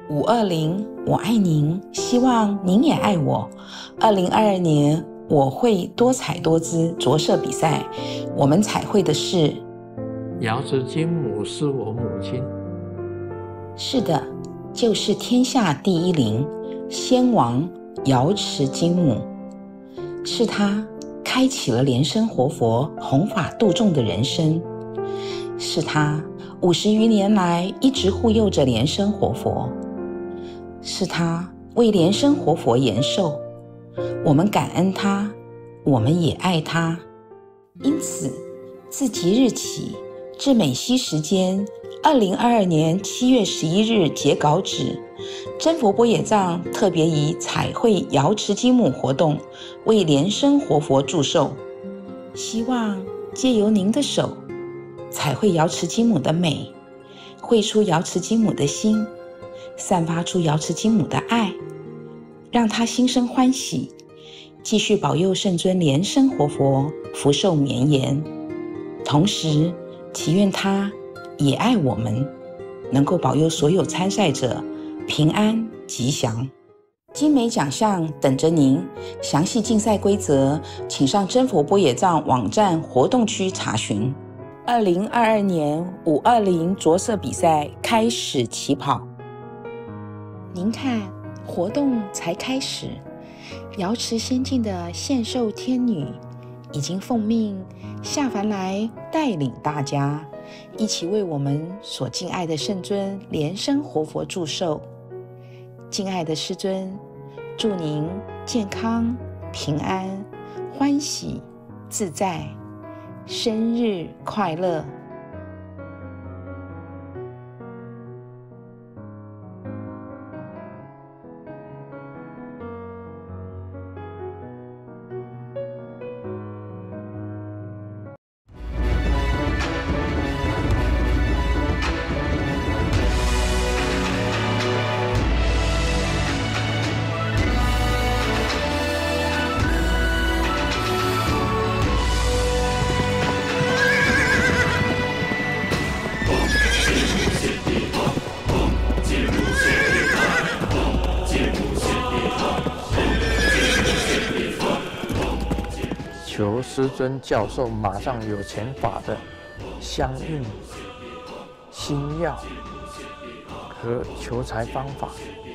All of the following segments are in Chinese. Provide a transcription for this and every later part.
520，我爱您，希望您也爱我。2022年我会多彩多姿着色比赛，我们彩绘的是瑶池金母是我母亲。 是的，就是天下第一灵，仙王瑶池金母，是她开启了莲生活佛弘法度众的人生，是她50余年来一直护佑着莲生活佛，是她为莲生活佛延寿。我们感恩她，我们也爱她。因此自即日起至美西时间2022年7月11日截稿止，真佛波野藏特别以彩绘瑶池金母活动为莲生活佛祝寿，希望借由您的手彩绘瑶池金母的美，绘出瑶池金母的心，散发出瑶池金母的爱，让她心生欢喜，继续保佑圣尊莲生活佛福寿绵延。同时祈愿他也爱我们，能够保佑所有参赛者平安吉祥。精美奖项等着您，详细竞赛规则请上真佛波野藏网站活动区查询。2022年520着色比赛开始起跑。您看，活动才开始，瑶池仙境的献寿天女已经奉命下凡来带领大家一起为我们所敬爱的圣尊莲生活佛祝寿。敬爱的师尊，祝您健康平安欢喜自在，生日快乐。 求师尊教授马上有钱法的相应心药和求财方法。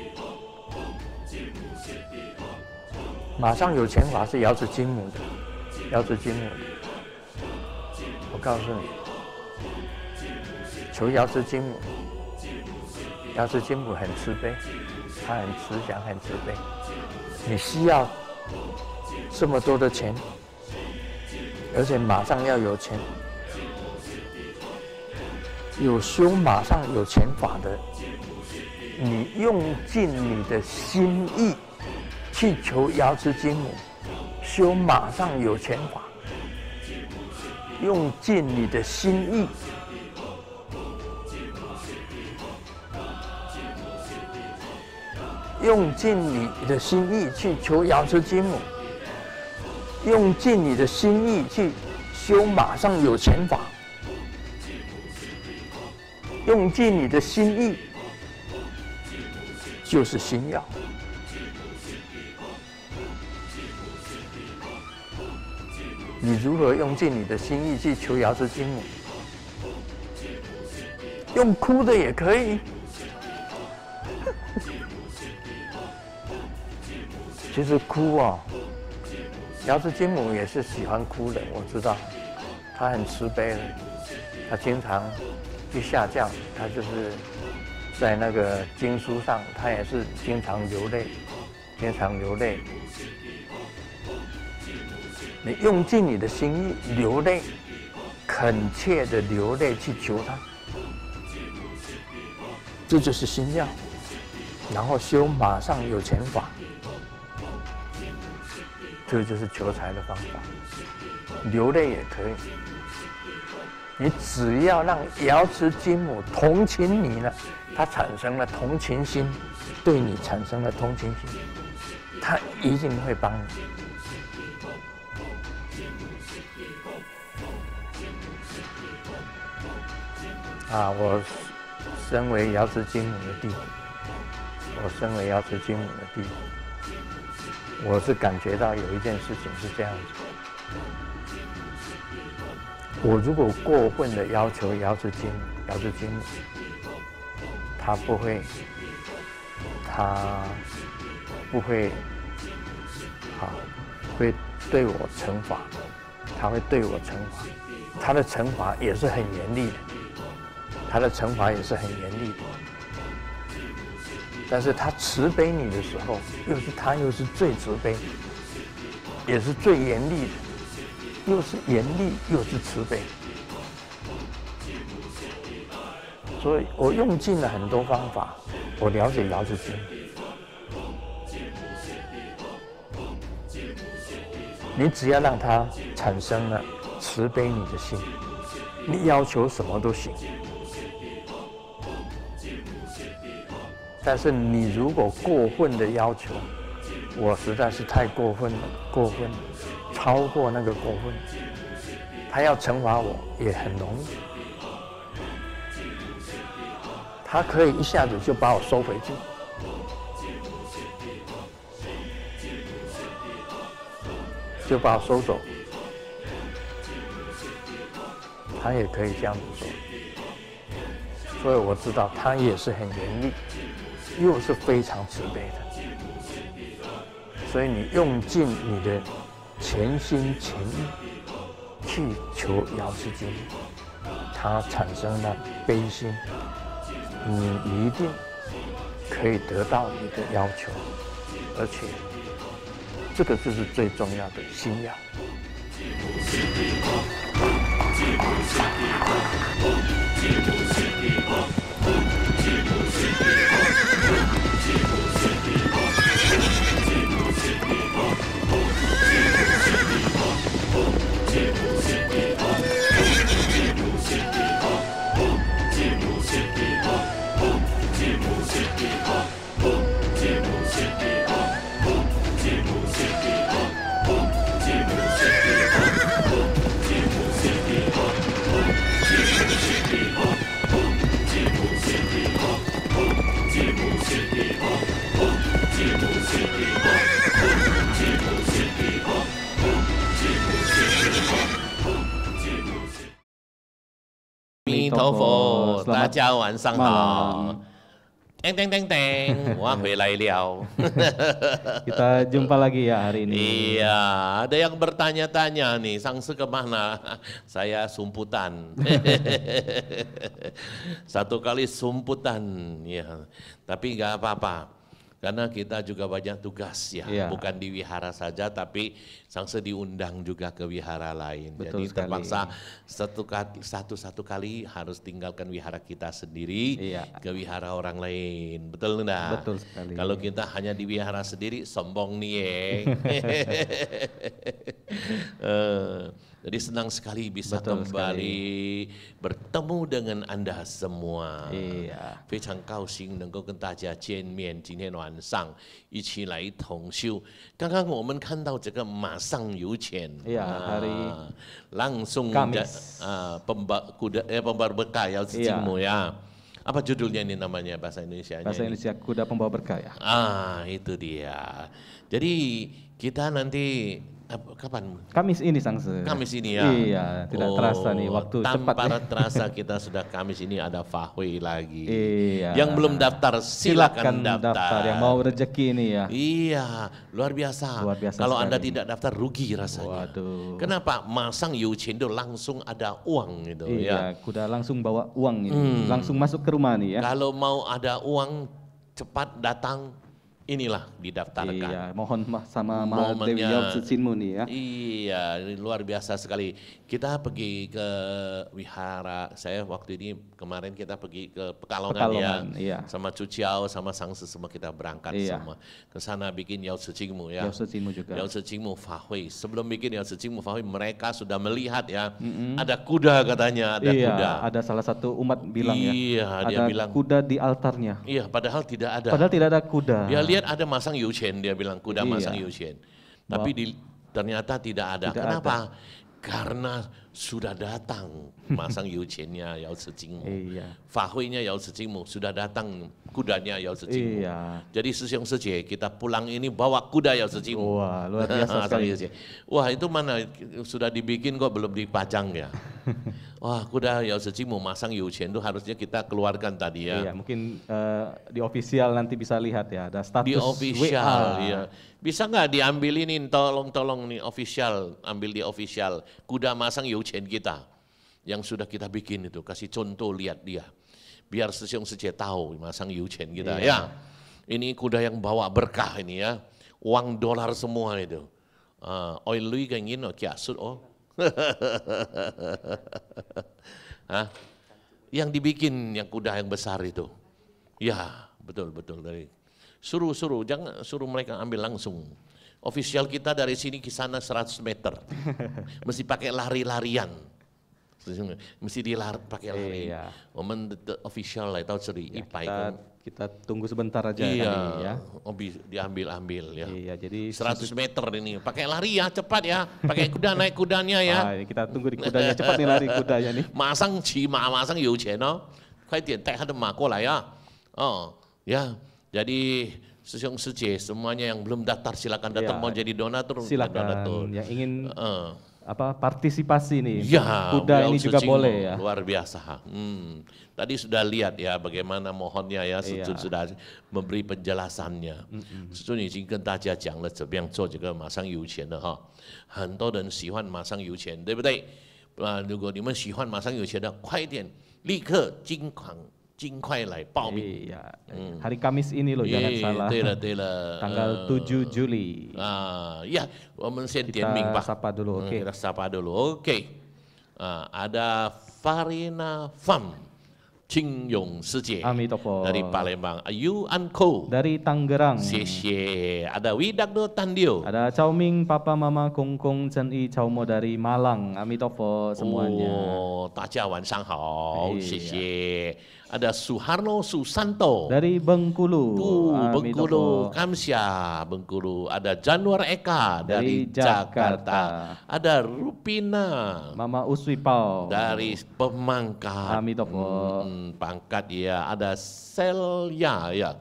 马上有钱法是瑶池金母的，瑶池金母的。我告诉你，求瑶池金母，瑶池金母很慈悲，她很慈祥，很慈悲。你需要这么多的钱，而且马上要有钱，有修马上有钱法的，你用尽你的心意去求瑶池金母修马上有钱法，用尽你的心意，用尽你的心意去求瑶池金母，用尽你的心意去修马上有钱法，用尽你的心意就是心药。你如何用尽你的心意去求瑶池金母？用哭的也可以。其实哭哦，瑶池金母也是喜欢哭的，我知道，她很慈悲的，她经常一下降，她就是在那个经书上，她也是经常流泪，经常流泪。你用尽你的心意流泪，恳切的流泪去求她，这就是心药。然后修马上有钱法。这就是求财的方法，流泪也可以。你只要让瑶池金母同情你了，她产生了同情心，对你产生了同情心，她一定会帮你。我身为瑶池金母的弟子， 我身为瑶池金母的弟子，我是感觉到有一件事情是这样子：我如果过分的要求瑶池金母，他不会好，会对我惩罚，他会对我惩罚，他的惩罚也是很严厉的，但是他慈悲你的时候，又是最慈悲，也是最严厉的，又是严厉又是慈悲，所以我用尽了很多方法，我了解瑶池金。你只要让他产生了慈悲你的心，你要求什么都行。但是你如果过分的要求，我实在是太过分了，超过那个过分，他要惩罚我也很容易，他可以一下子就把我收回去。就把我收走，他也可以这样子做，所以我知道他也是很严厉，又是非常慈悲的，所以你用尽你的全心全意去求瑶池金，它产生了悲心，你一定可以得到你的要求，而且这个就是最重要的信仰。 弥陀佛，大家晚上好。Teng teng teng teng, wah 回来了。 Kita jumpa lagi ya hari ini. Iya, ada yang bertanya-tanya nih, Sangse kemana? Saya sumputan. Satu kali sumputan, ya. Tapi nggak apa-apa. Karena kita juga banyak tugas ya, bukan di wihara saja, tapi Sangse diundang juga ke wihara lain. Betul jadi terpaksa satu kali harus tinggalkan wihara kita sendiri ke wihara orang lain. Betul enggak? Betul sekali. Kalau kita hanya di wihara sendiri, sombong nih ya. Jadi senang sekali bisa kembali bertemu dengan Anda semua. 非常高兴能够跟大家见面，今天晚上一起来同修。刚刚我们看到这个马上有钱， hari langsung Kamis. pembawa berkah ya Cimu ya. Apa judulnya ini namanya bahasa Indonesianya? Bahasa Indonesia kuda pembawa berkah ya. Itu dia. Jadi kita nanti kapan? Kamis ini Sangse. Kamis ini ya. Iya, tidak terasa nih waktu cepat. Tanpa terasa kita sudah Kamis ini ada Fahwe lagi. Iya. Yang belum daftar silakan daftar. Yang mau rezeki ini ya. Iya, luar biasa. Kalau Anda tidak daftar rugi rasanya. Waduh. Kenapa? Masang yuchen itu langsung ada uang gitu ya. Kuda langsung bawa uang ini. Langsung masuk ke rumah nih ya. Kalau mau ada uang cepat datang, inilah didaftarkan. Iya, mohon sama Dewi Yao Tzu nih ya. Iya, luar biasa sekali. Kita pergi ke wihara. Saya waktu ini kemarin kita pergi ke Pekalongan ya. Sama Cuciao, sama Sangse semua kita berangkat semua. Ke sana bikin Yao Tzu ya. Yao Tzu juga. Yao Tzu Fahwe. Sebelum bikin Yao Tzu Fahwe, mereka sudah melihat ya. Ada kuda katanya, ada kuda. Ada salah satu umat bilang ya. Iya, dia bilang kuda di altarnya. Iya, padahal tidak ada. Padahal tidak ada kuda. Dia lihat ada masang yuchen, dia bilang kuda masang yuchen. Tapi ternyata tidak ada. Kenapa? Karena sudah datang masang yuqiannya Yao Zi Jingmu. Iya. Fahuinya Yao Zi Jingmu, sudah datang kudanya Yao Zi Jingmu. Iya. Jadi Sisyong Sije kita pulang ini bawa kuda Yao Zi Jingmu. Wah, luar biasa sekali. Wah, itu mana sudah dibikin kok belum dipajang ya. Wah, kuda Yao Zi Jingmu masang yuqian itu harusnya kita keluarkan tadi ya. Iya, mungkin di official nanti bisa lihat ya, ada status Di official, WA. ya. Bisa nggak diambil ini, tolong nih official, ambil di official kuda masang yuqian kita yang sudah kita bikin itu, kasih contoh lihat dia, biar Sisyong Sije tahu masang yuqian kita ya. Ini kuda yang bawa berkah ini ya, uang dolar semua itu. Oi lui kayak gini, kia sud oh. Hah? Yang dibikin yang kuda yang besar itu, ya betul dari. Suruh jangan suruh mereka ambil langsung. Official kita dari sini ke sana 100 meter. Mesti pakai lari-larian. Mesti pakai lari. Iya. Momen official lah tahu seri ipai Kita tunggu sebentar aja iya, kali ya. diambil ya. Iya, jadi 100 meter ini. Pakai lari ya, cepat ya. Pakai kuda naik kudanya ya. Ini kita tunggu di kudanya, cepat nih lari kudanya nih. 马上骑马，马上有钱哦！快点带他的马过来呀！哦，ya, jadi Sisyong Sije semuanya yang belum daftar silakan datang mau jadi donatur. Silakan yang ingin partisipasi nih. Ya, kuda ini juga boleh ya. Luar biasa. Tadi sudah lihat ya bagaimana mohonnya ya, sudah memberi penjelasannya. 所以已经跟大家讲了怎么样做这个马上有钱的哈，很多人喜欢马上有钱，对不对？如果你们喜欢马上有钱的，快一点，立刻尽快来报名。 Iya. Hari Kamis ini loh, jangan salah. 对了 Tanggal 7 Juli. Ya, 我们先点名吧。 Kita sapa dulu, oke. Kita sapa dulu, oke. Ada Farina Pham, Qingyong Sije Amitofo. dari Palembang, Ayu Anko Dari Tangerang. 谢谢. Ada Widakdo Tandio. Ada Chow Ming, Papa Mama Kong Kong Chen I Chow Mo dari Malang. Amitofo semuanya. 大家晚上好， Iya. 谢谢. Ada Suharno Susanto. Dari Bengkulu. Bengkulu, Amitofo. Kamsya, Bengkulu. Ada Januar Eka dari Dari Jakarta. Ada Rupina Mama Uswi Pau. dari Pemangkat. Amitofo. Pangkat ya. Ada Celia ya.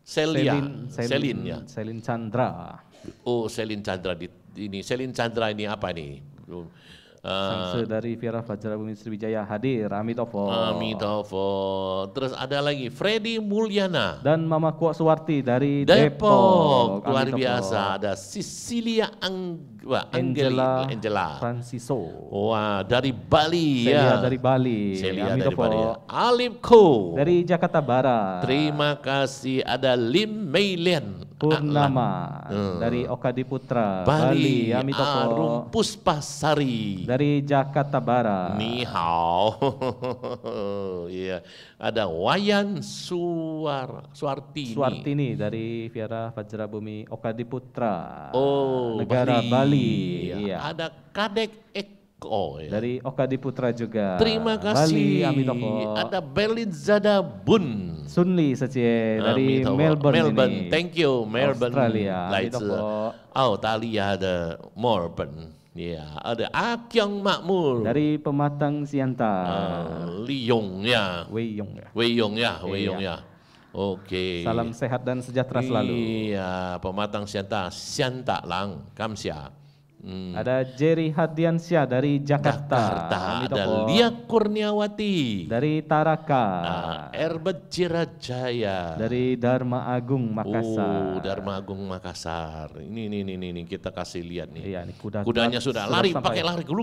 Selin ya. Selin Chandra. Oh, Selin Chandra ini. Selin Chandra ini apa nih? Sangse dari Viera Fajar Bumi Sriwijaya hadir. Amitofo. Amitofo. Terus ada lagi Freddy Mulyana. Dan Mama Kuok Suwarti dari Depok. Depok. Luar Amitofo. biasa. Ada Cecilia Angela Franciso. Wah, dari Bali Celia ya. dari Bali. Celia dari Amitofo. Bali. Alip Ko. Dari Jakarta Barat. Terima kasih. Ada Lim Meilian. Purnama. Dari Okadi Putra. Bali. Amitofo. Arum Puspasari. Dari Jakarta Barat. Ni hao. Iya. Ada Wayan Suartini. Suartini dari Viera Fajra Bumi Okadi Putra. Oh, negara Bali. Iya. Ada Kadek Eko. Ya. Dari Okadi Putra juga. Terima kasih. Bali, Amitofo. Ada Belinzada Bun. Sunli Secie dari Amitofo. Melbourne ini. Thank you, Melbourne. Australia. 来自 Amitofo. 澳大利亚的墨尔本。Ya, ada Akyong Makmur. Dari Pematang Siantar. Liyong ya. Wei Yong ya. Wei Yong ya. Oke. Salam sehat dan sejahtera selalu. Iya, Pematang Siantar, Siantar Lang, Kamsia. Ada Jerry Hadiansyah dari Jakarta. Ada Amitofo. Lia Kurniawati. Dari Taraka. Erbet Jirajaya. Dari Dharma Agung Makassar. Oh, Dharma Agung Makassar. Ini kita kasih lihat nih. Iya, ini Kudanya sudah lari, sampai. pakai lari,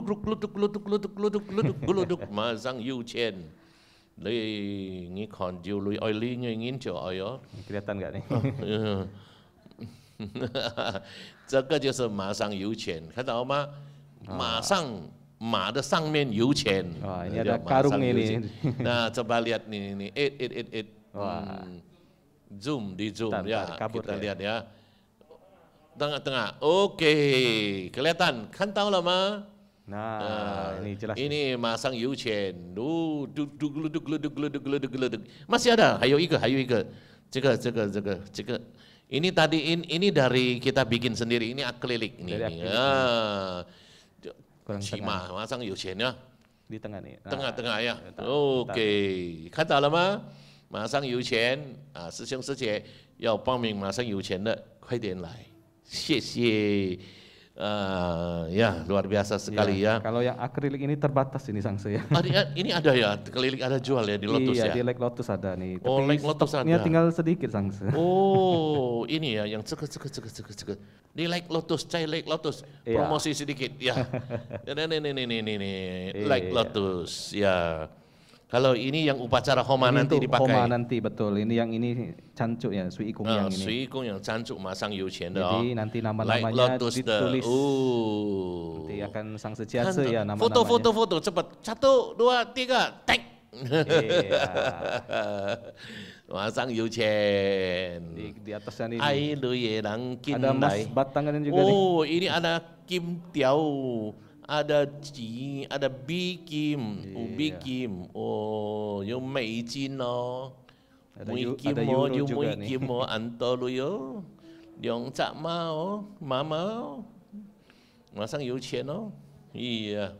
geluduk, masang yuchen. Ini kon jiu lui oi li ingin jo ayo. Kelihatan nggak nih? 这个就是马上有钱，看到吗？马上马的上面有钱。 Wah, ini ada karung ini. Nah, coba lihat nih, Wah. Zoom di zoom Bentar, ya, kabur kita ya. lihat ya. Tengah-tengah, oke, kelihatan, kan tahu lah ma? Nah, ini jelas. Ini masang yuchen, geluduk. Masih ada, hayo iga. 这个 ini tadi ini dari kita bikin sendiri, ini akrilik ini. Dari akrilik. kurang 起 tengah. 码马上有钱呀， Di tengah nih. Nah, tengah呀 bentar, ，OK，看到了吗？马上有钱啊，师兄师姐要报名马上有钱的，快点来，谢谢。Ya luar biasa sekali ya. Kalau yang akrilik ini terbatas ini Sangse ya. Ini ada ya, keliling ada jual ya di Lotus iya, ya. Di Lake Lotus ada nih. Oh, Tapi Lake Lotus stoknya ada. tinggal sedikit Sangse. Oh, ini ya yang cek. Di Lake Lotus, Chai Lake Lotus. Iya. Promosi sedikit ya. Ini Lake Iya. Lotus ya. Kalau ini yang upacara Homa Ini nanti untuk dipakai. Homa nanti betul. Ini yang ini cancuk ya, Sui Ikung yang ini. Sui Ikung yang cancuk masang yuchen de. Jadi nanti Lake nama-namanya Lotus de. ditulis. Oh. Nanti akan Sangse Jiase ya nama-namanya. Foto cepat. 1, 2, 3, tek. Iya. Masang yuchen. Di atasnya ini. Ai lu ye lang kin Ada mas dai. batangan juga nih. Oh, ini ada Kim Tiao, ada Ji, ada Bi Kim, Bi Kim. Oh, yung Mei Jin oh. Ada Mui Yu- Kim ada oh, Euro yung juga Mui nih. Kim oh, Anto lu yo. Yung Cak Ma oh, Mama oh. Masang有钱哦。Iya.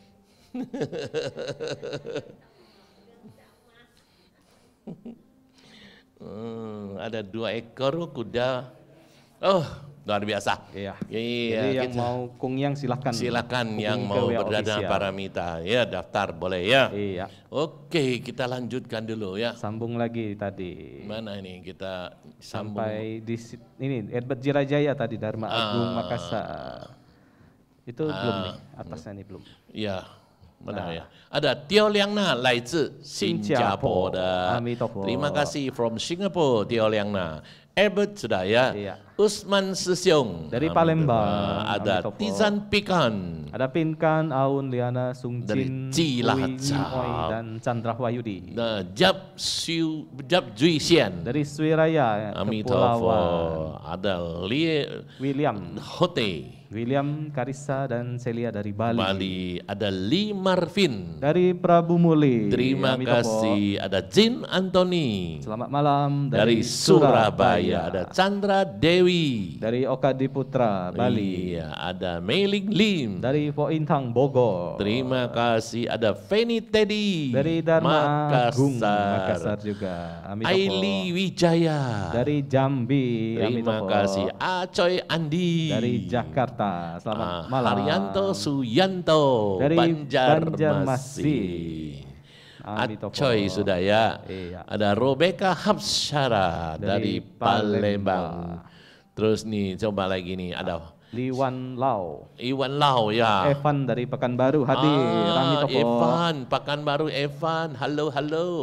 Ada 2 ekor kuda. Oh, luar biasa. Iya. Iya, Jadi yang kita- mau kungyang silakan. Silakan hubungi yang ke mau WA berdana official. paramita ya daftar boleh ya. Iya. Oke, kita lanjutkan dulu ya. Sambung lagi tadi. Mana ini kita sambung? Sampai di ini Edbert Jirajaya tadi Dharma Agung Makassar. Itu belum nih, atasnya nih belum. Ya, mana ya? Ada Tio Liang Na, 来自新加坡的。 Amitofo. Terima kasih from Singapore, Tio Liang Na. Albert sudah ya. Iya. Usman Sisyong. Dari Palembang. Ada Amitofo. Tizan Pikan. Ada Pinkan, Aun, Liana, Dari Sungjin, Cilacap. Oi, dan Chandra Wahyudi. Nah, Jab Jui Xian. Dari Suiraya, Amitofo. Kepulauan. Ada William, Hote. William, Karissa, dan Celia dari Bali. Bali. Ada Lee Marvin. Dari Prabu Muli. Terima Amitofo. kasih. Ada Jin Anthony. Selamat malam Dari Surabaya. Ada Chandra Dewi. Dari Okadi Putra, Bali. Iya, ada Meiling Lim. Dari Po Intang, Bogor. Terima kasih. Ada Feni Teddy. Dari Dharma Agung, Makassar. Makassar juga. Amitofo. Aili Wijaya. Dari Jambi. Terima Amitofo. kasih. Acoy Andi. Dari Jakarta. Selamat malam. Haryanto Suyanto. Dari Banjarmasin. Banjarmasin. Amitofo. Acoy sudah ya. Iya. Ada Rebecca Hapsyara dari Dari Palembang. Terus nih coba lagi nih ada Liwan Lau. Iwan Lau ya. Evan dari Pekanbaru hadir. Amitofo. Evan, Pekanbaru Evan. Halo.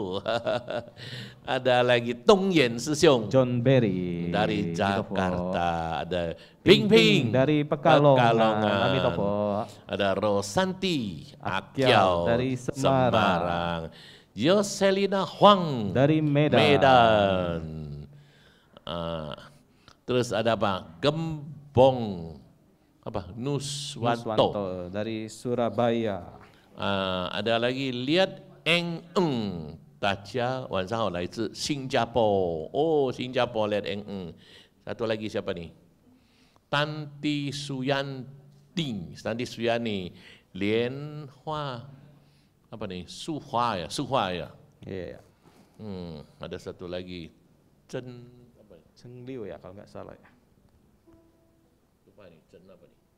Ada lagi Tong Yen Sisyong John Berry dari Amitofo. Jakarta. Ada Ping Ping dari Pekalongan. Pekalongan. Amitofo. Ada Rosanti Akyao Akyao dari Semarang. Yoselina Huang Dari Medan. Medan. Terus ada apa? Gembong apa? Nuswanto. Nuswanto dari Surabaya. Ada lagi lihat Eng Eng. 大家晚上好，来自新加坡。Oh, 新加坡 lihat Eng Eng. Satu lagi siapa nih? Tanti Suyanti, Tanti Suyani, Lian Hua, apa nih? Suhua ya. Iya. Ada satu lagi, Chen apa? Cheng Liu ya kalau nggak salah ya. Lupa nih, Chen apa nih?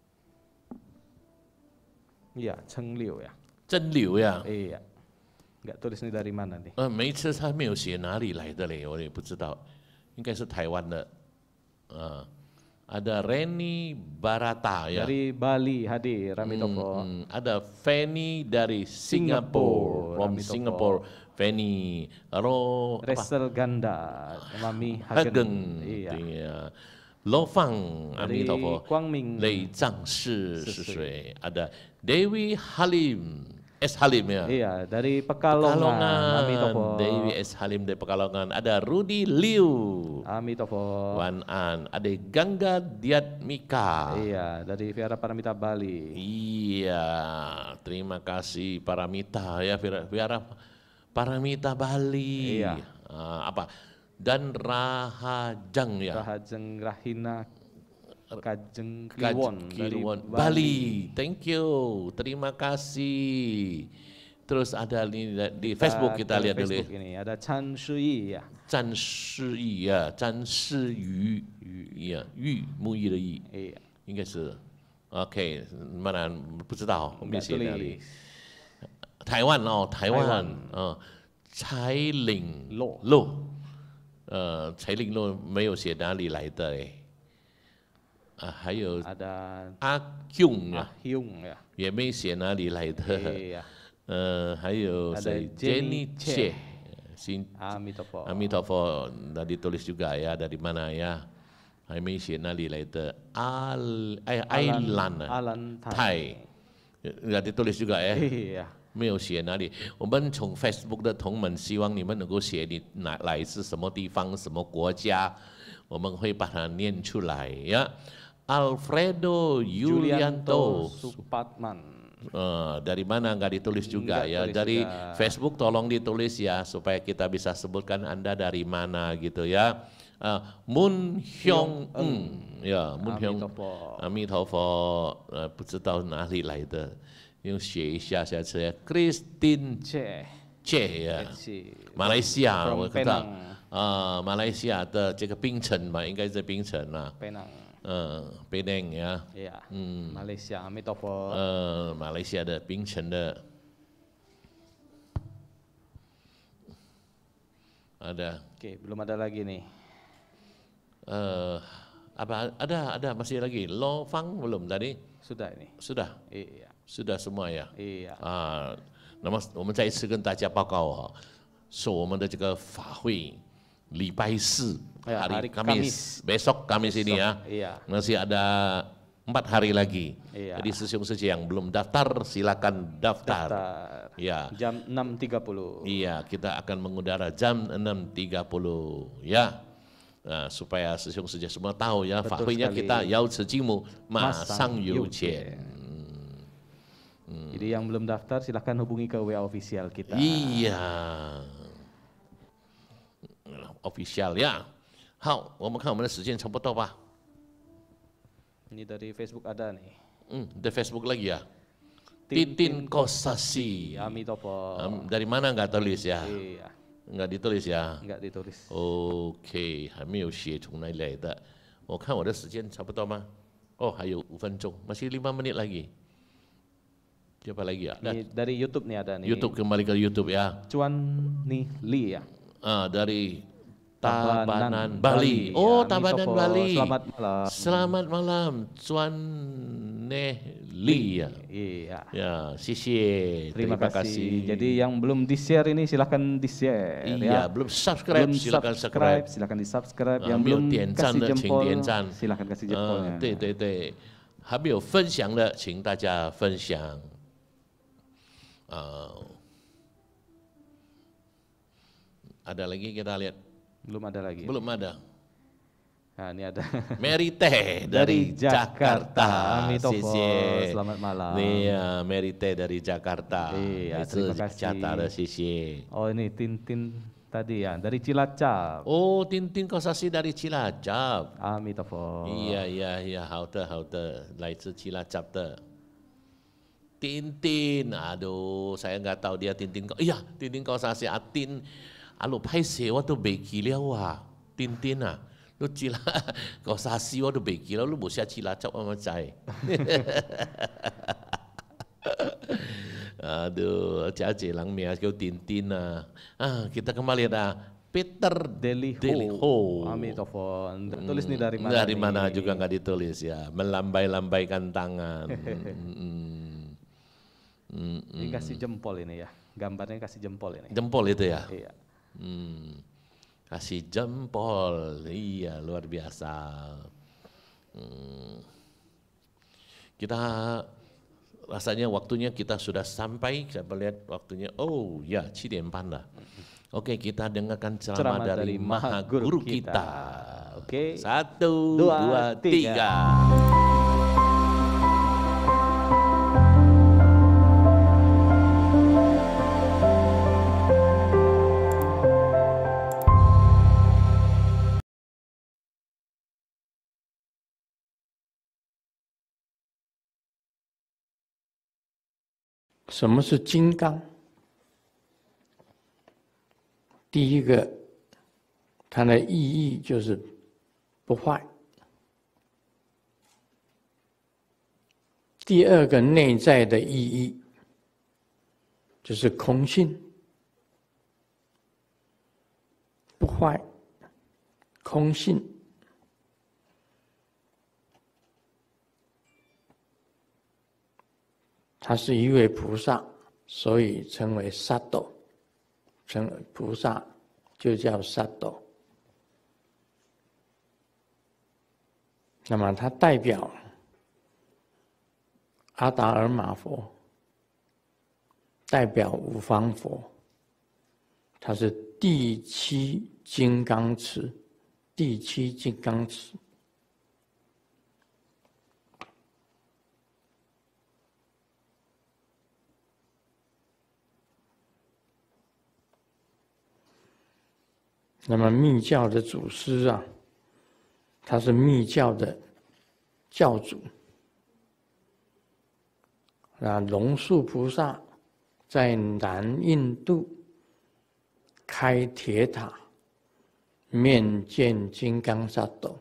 Iya, Cheng Liu ya. Chen Liu ya. Iya. Nggak tulis ini dari mana nih? 每一次他没有写哪里来的嘞，我也不知道，应该是台湾的。Ada Reni Barata ya. Dari Bali hadir Amitofo. Ada Fanny dari Singapore, from Amitofo. Singapore. Fanny, Resel Ganda, Mami Hagen. Hagen, Iya. Lo Fang, Dari Amitofo. Guangming. Lei Zhang Shi Shui. Ada Dewi Halim, S Halim ya. Iya, dari Pekalongan. Amitofo. Dewi S Halim dari Pekalongan. Ada Rudy Liu. Amitofo. Wan An, ada Gangga Diat Mika. Iya, dari Viara Paramita Bali. Iya, terima kasih Paramita ya, Viara Paramita Bali. Iya. Apa? Dan Rahajang ya. Rahajeng Rahina Kajeng Kliwon dari Kliwon, Bali. Bali. Thank you. Terima kasih. Terus ada di Facebook kita lihat dulu. Facebook ini ada Chan Shi ya. 詹诗玉啊，詹诗瑜呀，玉木易的易， Iya. 应该是 OK， mana 不知道，我没写哪里。台湾哦，台湾，柴岭路，柴岭路没有写哪里来的哎，还有 Ada 阿 Hyung 啊， Hyung ya. 也没写哪里来的， Iya. 还有 Ada 谁 Jenny Jenny Che. Che， 新 Amitofo. Amitofo tadi tulis juga ya dari mana ya? 还没写哪里来的 Alan Thai， nggak ditulis juga ya? Iya. 没有写哪里。我们从 Facebook 的同门，希望你们能够写你来自什么地方、什么国家，我们会把它念出来呀。Alfredo Yulianto Supatman. Dari mana nggak ditulis juga ya, dari juga. Facebook tolong ditulis ya supaya kita bisa sebutkan Anda dari mana gitu ya. Moon Hyung ya, Moon Hyung Amitofo 不知道哪里来的，用写一下下次ya. Christine Che 呀，马来西亚我知道，马来西亚的这个槟城嘛，应该是槟城啊。Penang ya. Iya. Malaysia, Amitofo. Malaysia 的槟城的ada. Oke, belum ada lagi nih. Apa ada masih lagi? Lo Fang belum tadi? Sudah ini. Sudah. Iya. Sudah semua ya. Iya. 那么我们再一次跟大家报告说我们的这个法会礼拜四。Hari Kamis, besok Kamis ini ya, masih ada 4 hari lagi. Jadi sesiung-sesiung yang belum daftar silakan daftar. Ya. Jam 6.30. Iya, kita akan mengudara jam 6.30 ya. Nah, supaya sesiung-sesiung semua tahu ya, fahuinya kita yao ci jingmu ma sang yu qian. Jadi yang belum daftar silakan hubungi ke WA official kita. Iya. Official ya. 好，我们看我们的时间差不多吧。 Ini dari Facebook ada nih. Dari Facebook lagi ya. Titin Kosasi. Amitofo. Dari mana nggak tulis ya? Iya. Nggak ditulis ya? Nggak ditulis. OK， 还没有写从哪里来的。我看我的时间差不多吗？哦，还有5分钟， masih 5 menit lagi. Siapa lagi ya? Ini dari YouTube nih ada nih. YouTube, kembali ke YouTube ya. Cuan nih Li ya. Dari Tabanan Bali. Oh, Tabanan Bali. Selamat malam. Selamat malam, Cuan Neh Li ya. Iya. Ya, sisi. Terima kasih. Jadi yang belum di-share ini silahkan di-share. Iya, ya. belum subscribe silahkan subscribe. Silahkan di-subscribe. Yang belum kasih jempol silahkan kasih jempolnya. 对对对，还没有分享的，请大家分享。Ada lagi kita lihat. Belum ada lagi. Belum ada. Nah, ini ada. Mary Teh dari Jakarta. Amitofo. Selamat malam. Iya, Mary Teh dari Jakarta. Iya, terima kasih. Oh, ini Tintin tadi ya, dari Cilacap. Oh, Tintin Kosasi dari Cilacap. Amitofo. Iya, 好的，来自 Cilacap 的。Tintin, aduh, saya nggak tahu dia Tintin. Iya, Tintin Kosasi Atin. Alo 拍攝我都未記了啊，點點啊，都知啦，個沙司我都未記了，都冇寫次啦，執我咪制。Aduh, Cace lang Mia kau Tintin ah. Kita kembali ada Peter Deliho. Amitofo. Tulis nih dari mana? Dari mana juga nggak ditulis ya, melambai-lambaikan tangan. Ini kasih jempol ini ya, gambarnya kasih jempol ini. Jempol itu ya? Iya. Kasih jempol, iya luar biasa. Kita rasanya waktunya kita sudah sampai, saya melihat waktunya, oh ya 7:30 lah. Oke, kita dengarkan ceramah dari Maha Guru kita. Oke. 1, 2, 3. 什么是金刚？第一个，它的意义就是不坏；第二个，内在的意义就是空性，不坏，空性。他是一位菩萨，所以称为萨埵，称为菩萨就叫萨埵。那么他代表阿达尔玛佛，代表五方佛，他是第七金刚持，第七金刚持。那么密教的祖师啊，他是密教的教主。那龙树菩萨在南印度开铁塔，面见金刚萨埵，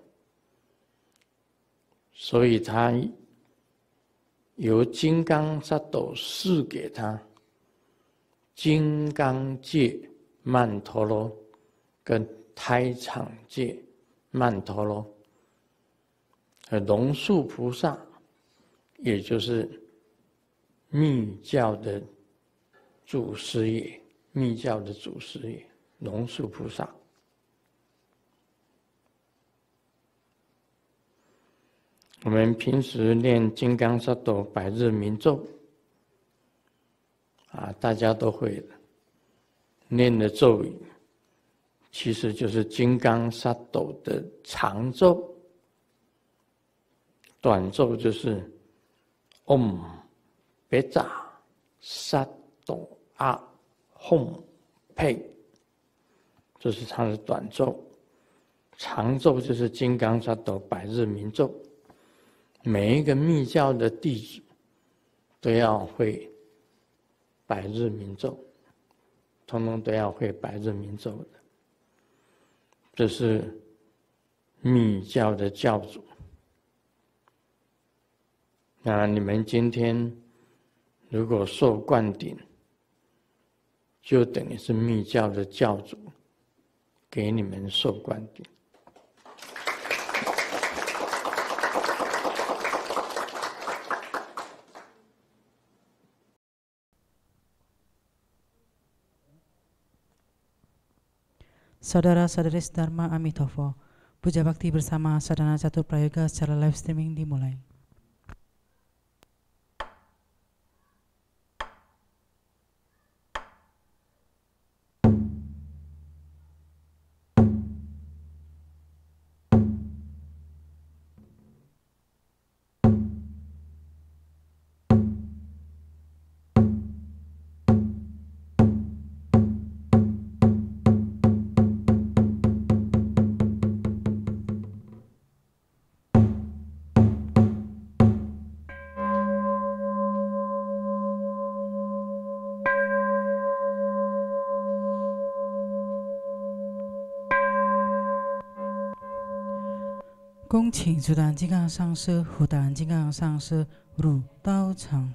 所以他由金刚萨埵赐给他金刚界曼陀罗跟胎场界曼陀罗，而龙树菩萨也就是密教的祖师爷，密教的祖师爷龙树菩萨。我们平时念金刚萨埵百日明咒啊，大家都会的，念的咒语其实就是金刚萨埵的长咒，短咒就是 Om Beza Sat Do A Hom Pei， 这是它的短咒。长咒就是金刚萨埵百日明咒。每一个密教的弟子都要会百日明咒，通通都要会百日明咒的。这是密教的教主。那你们今天如果受灌顶，就等于是密教的教主给你们受灌顶。 Saudara-saudari Dharma Amitabha, Puja Bakti bersama Sadhana Catur Prayoga secara live streaming dimulai.恭请主坛金刚上师、护坛金刚上师入道场。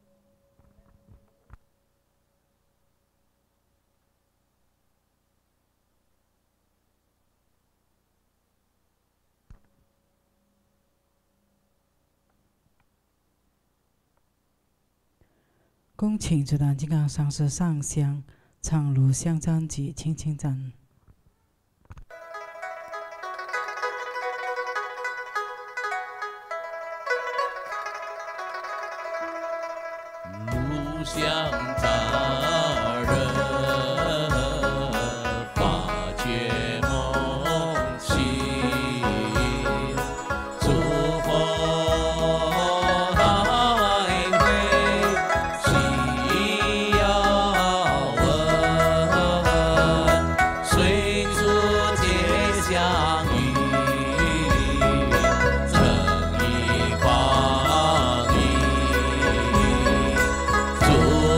恭请主坛金刚上师上香，唱入香赞及清清赞。 香扎人法觉梦醒，诸佛来回悉要闻，随处皆相遇，诚意光阴。诸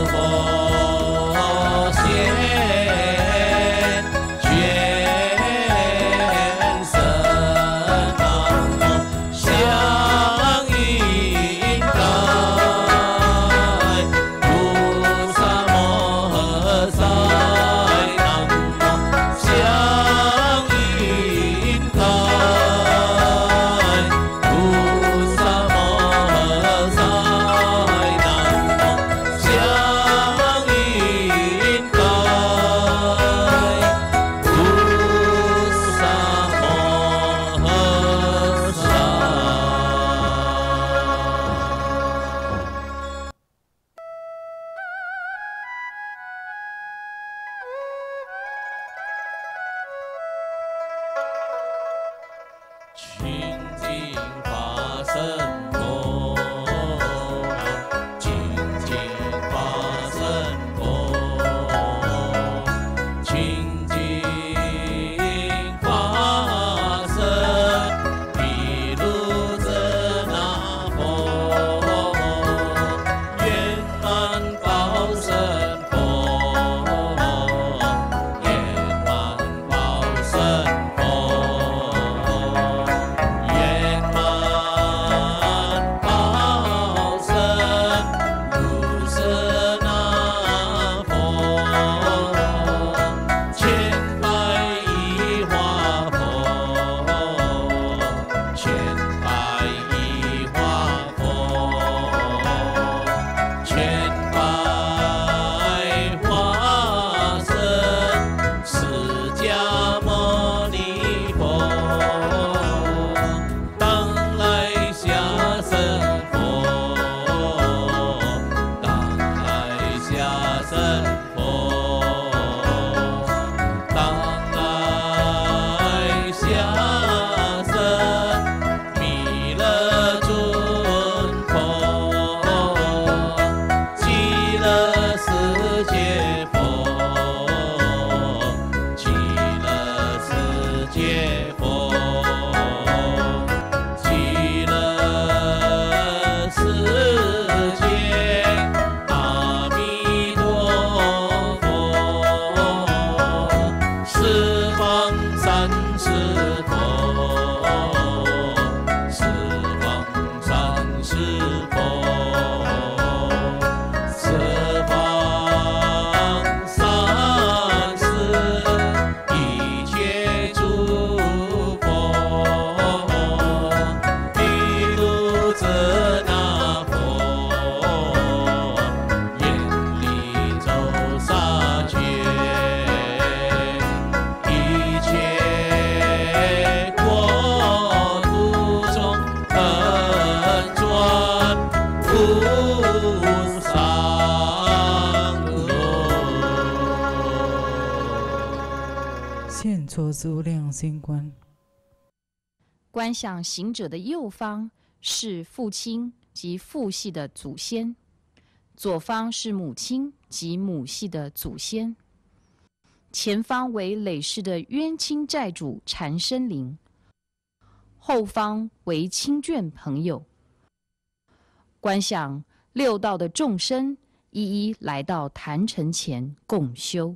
现作诸量心观。 观想行者的右方是父亲及父系的祖先，左方是母亲及母系的祖先，前方为累世的冤亲债主缠身灵，后方为亲眷朋友。观想六道的众生一一来到坛城前共修。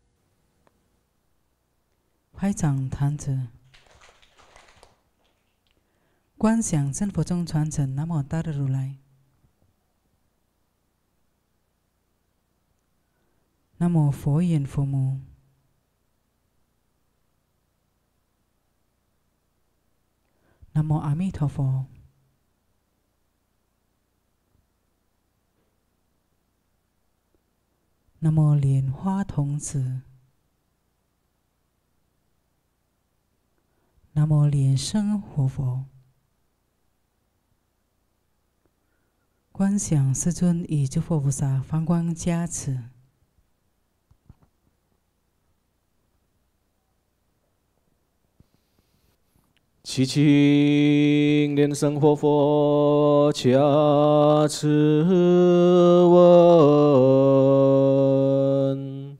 拍掌弹指，观想真佛中传承南无大德如来，南无佛眼佛目，南无阿弥陀佛，南无莲花童子，南无莲生活佛。观想世尊以诸佛菩萨方光加持， 祈请莲生活佛加持闻。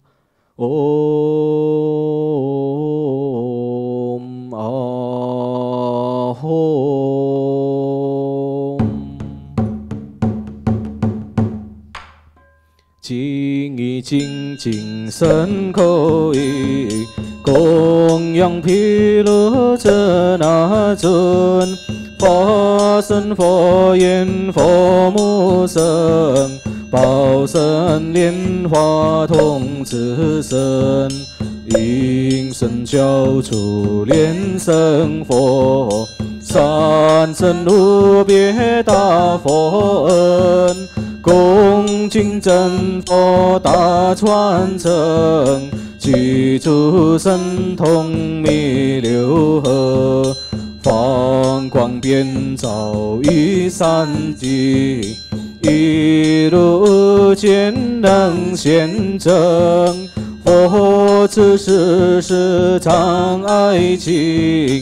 今以精进身口意，供养毗卢遮那尊，法身佛眼佛目身，报身莲花童子身，应身教主莲生佛，三身无别大佛恩。恭敬真佛大传承，具足神通弥流合，放光遍照于三际，一如见能显真。佛此世是常爱情，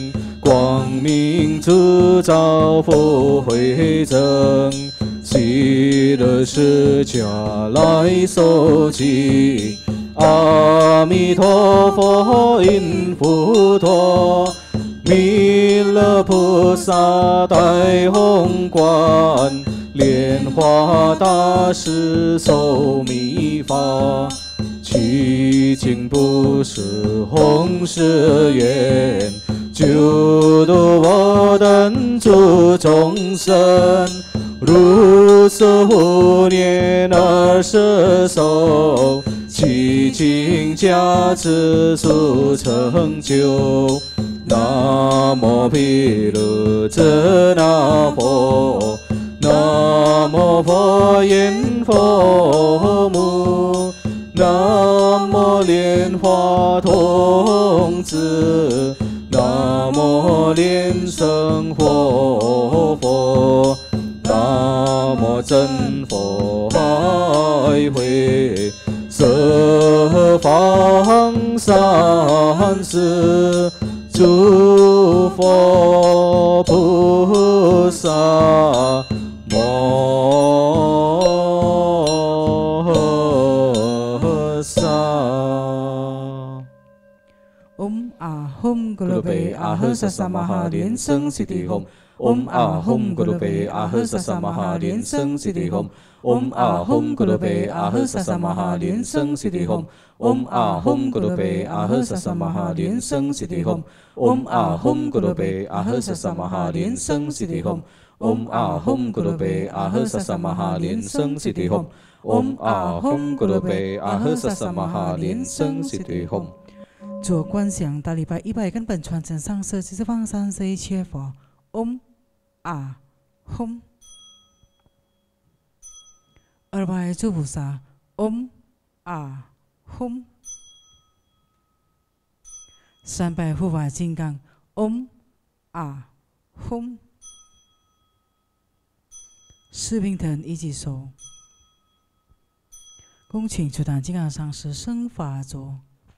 光明自照佛慧增，极乐世家来受记。阿弥陀佛，因佛陀，弥勒菩萨大宏观，莲花大师受密法，取经不是弘誓愿，救度我等诸众生。如是护念20首，其经加持速成就。南无毗卢遮那佛，南无佛言佛母，南无莲花童子，南无莲生活佛，南无真佛百会，十方三世诸佛菩萨摩萨。 Om Gurube Ahasa Samaha Liên Sân Siddhi Hom. Om Ahom Gurube Ahasa Samaha Liên Sân Siddhi Hom. Om Ahom Gurube Ahasa Samaha Liên Sân Siddhi Hom. Om Ahom Gurube Ahasa Samaha Liên Sân Siddhi Hom. Om Ahom Gurube Ahasa Samaha Liên Sân Siddhi Hom. Om Ahom Gurube Ahasa Samaha Liên Sân Siddhi Hom. Om Ahom Gurube Ahasa Samaha Liên Sân Siddhi Hom. 做观想大礼拜100根本传承上师及四方三世一切佛。Om Ahom。200诸菩萨。Om Ahom。300护法金刚。Om Ahom。四平等一起手。恭请主坛金刚上师升法座。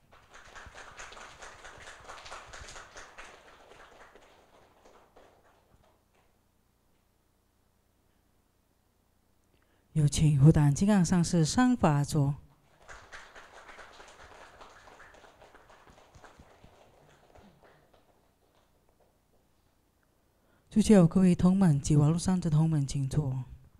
有请护坛金刚上师上法座。就叫各位同门及网络上的同门请坐。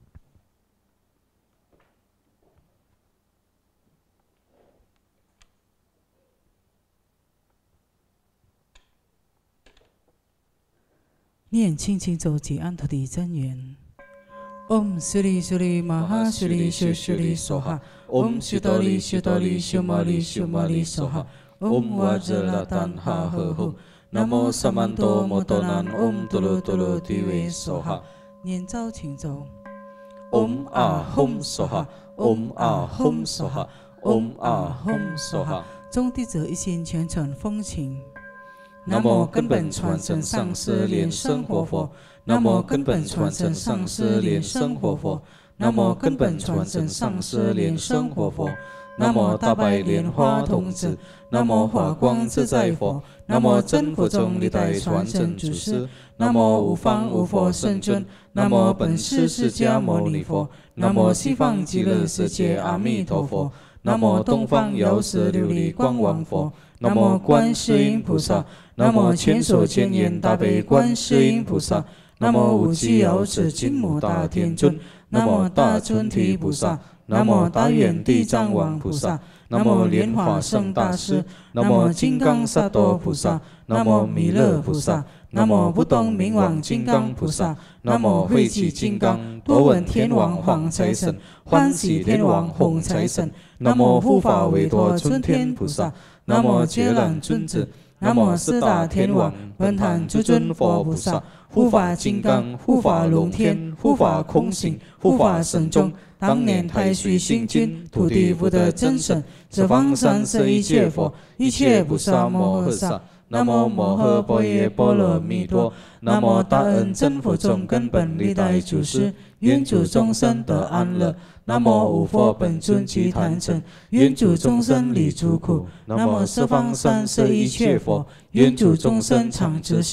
念清净咒及安陀地真言。Om Shri Shri Maha Shri Shri Soha. Om Shutali Shutali Shumali Shumali Soha. Om Vajratan Ha Ho Ho. Namo Samanto Motonan Om Tulu Tulu Diwe Soha. 念咒请咒。Om Ahom Soha. Om Ahom Soha. Om Ahom Soha. 众弟子一心虔诚奉请。南无根本传承上师莲生活佛。南无根本传承上师莲生活佛。南无根本传承上师莲生活佛。南无大白莲花童子。南无华光自在佛。南无真佛中历代传承祖师。南无五方无佛圣尊。南无本师释迦牟尼佛。南无西方极乐世界阿弥陀佛。南无东方药师琉璃光王佛。南无观世音菩萨。南无千手千眼大悲观世音菩萨。南无无极药师金母大天尊。南无大尊提菩萨。南无大愿地藏王菩萨。南无莲花生大师。南无金刚萨埵菩萨。南无弥勒菩萨。南无不动明王金刚菩萨。南无慧气金刚多闻天王黄财神。欢喜天王红财神。南无护法韦陀春天菩萨。南无觉朗尊子。南无四大天王文坛诸尊佛菩萨。护法金刚，护法龙天，护法空行，护法神众。当年太虚星君，土地福德真神，十方三世一切佛，一切菩萨摩诃萨。南无摩诃般若波罗蜜多。南无大恩真佛种根本历代祖师，愿主众生得安乐。南无五佛本尊及坛城，愿主众生离诸苦。南无十方三世一切佛，愿主众生常知悉。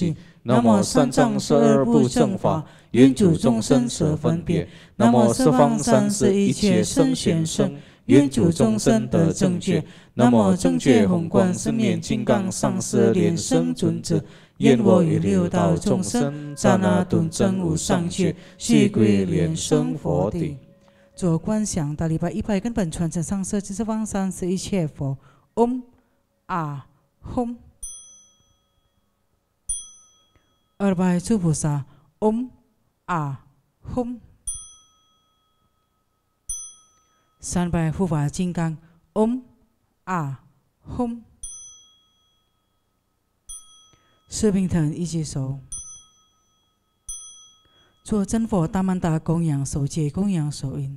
南无三藏十二部正法，愿主众生舍分别。南无十方三世一切圣贤圣，愿主众生得正觉。南无正觉宏观十面金刚上师莲生尊者，愿我与六道众生刹那顿证无上觉，悉归莲生佛地。 做观想大礼拜100根本传承上师之十方三世一切佛。嗡啊吽。2拜诸菩萨。嗡啊吽。3拜护法金刚。嗡啊吽。4并腾一举手。做真佛大曼达供养守戒供养手印。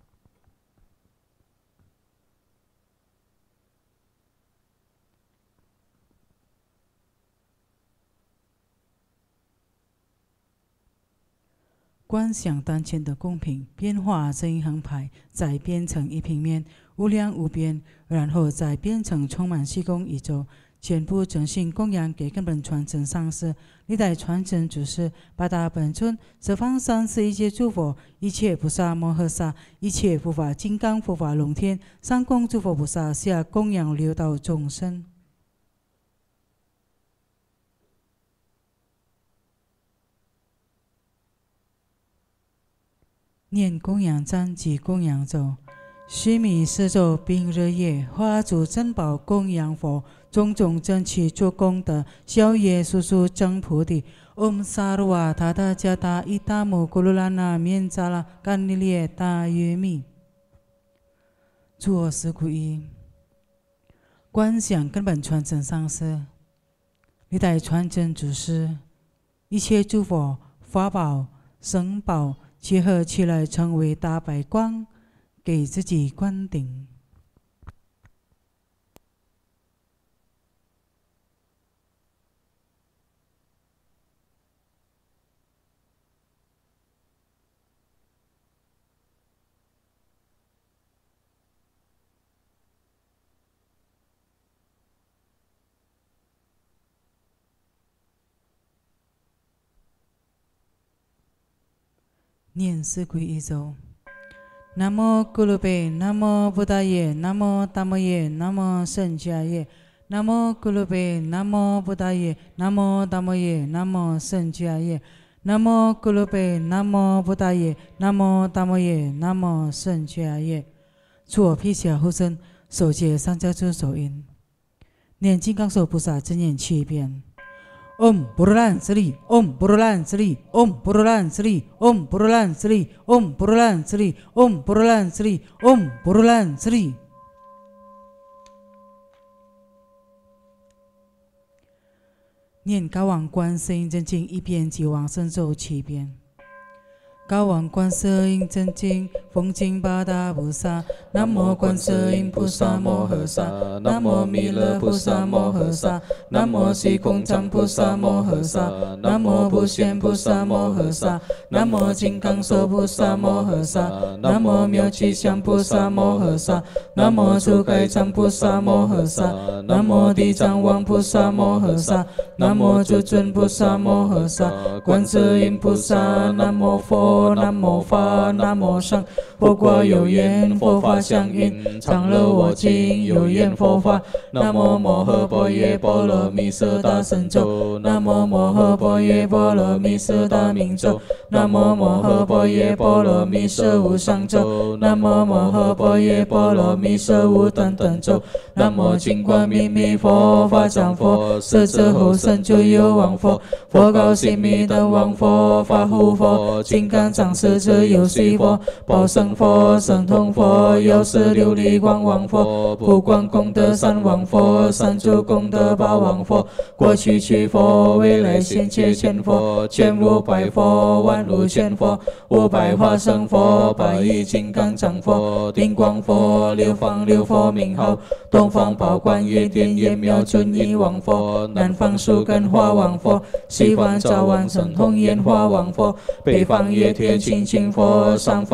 观想当前的公平变化成一横排，再变成一平面，无量无边，然后再变成充满虚空宇宙，全部诚心供养给根本传承上师、历代传承祖师、八大本尊、十方三世一切诸佛、一切菩萨摩诃萨、一切护法金刚、护法龙天、上供诸佛菩萨，下供养六道众生。念供养赞及供养咒，须弥四咒并日夜，花主珍宝供养佛，种种正气做功德，消业速速增菩提。Om Sarva Tata Jata Itamu Kululana Mienzala Kanilie Ta Yumi。做十皈依，观想根本传承上师、历代传承祖师、一切诸佛法宝神宝结合起来，成为大白光，给自己灌顶。念四皈依咒：南无咕噜贝，南无布达耶，南无达摩耶，南无圣迦耶。南无咕噜贝，南无布达耶，南无达摩耶，南无圣迦耶。南无咕噜贝，南无布达耶，南无达摩耶，南无圣迦耶。做披下护身，手结三交出手印，念金刚手菩萨真言7遍。Om Purulan Sri Om Purulan Sri Om Purulan Sri Om Purulan Sri Om Purulan Sri Om Purulan Sri Om Purulan Sri。 念高王观世音真经1遍及往生咒7遍。高王观世音真经，奉经八大菩萨。南无观世音菩萨摩诃萨，南无弥勒菩萨摩诃萨，南无虚空藏菩萨摩诃萨，南无普贤菩萨摩诃萨，南无金刚手菩萨摩诃萨，南无妙吉祥菩萨摩诃萨，南无初开藏菩萨摩诃萨，南无地藏王菩萨摩诃萨，南无诸尊菩萨摩诃萨，观世音菩萨，南无佛。 南无法，南无僧，佛果有缘，佛法相应，常乐我今有缘佛法。南无摩诃般若波罗蜜色大神咒，南无摩诃般若波罗蜜色大明咒，南无摩诃般若波罗蜜色无上咒，南无摩诃般若波罗蜜色无等等咒，南无金光明明佛，法藏佛，舍者后生就有王佛，佛告悉弥等王佛，法护佛，金刚藏使者有须佛，宝生佛，神通佛，药师琉璃光王佛，普光功德三王佛，三足功德八王佛，过去去佛，未来现前前佛，全无百佛，万无千佛，无百化生佛，百亿金刚藏佛，定光佛，六方六佛名号，东方宝冠月殿夜妙尊一王佛，南方树根花王佛，西方早晚神通烟花王佛，北方月铁清净佛，上方无数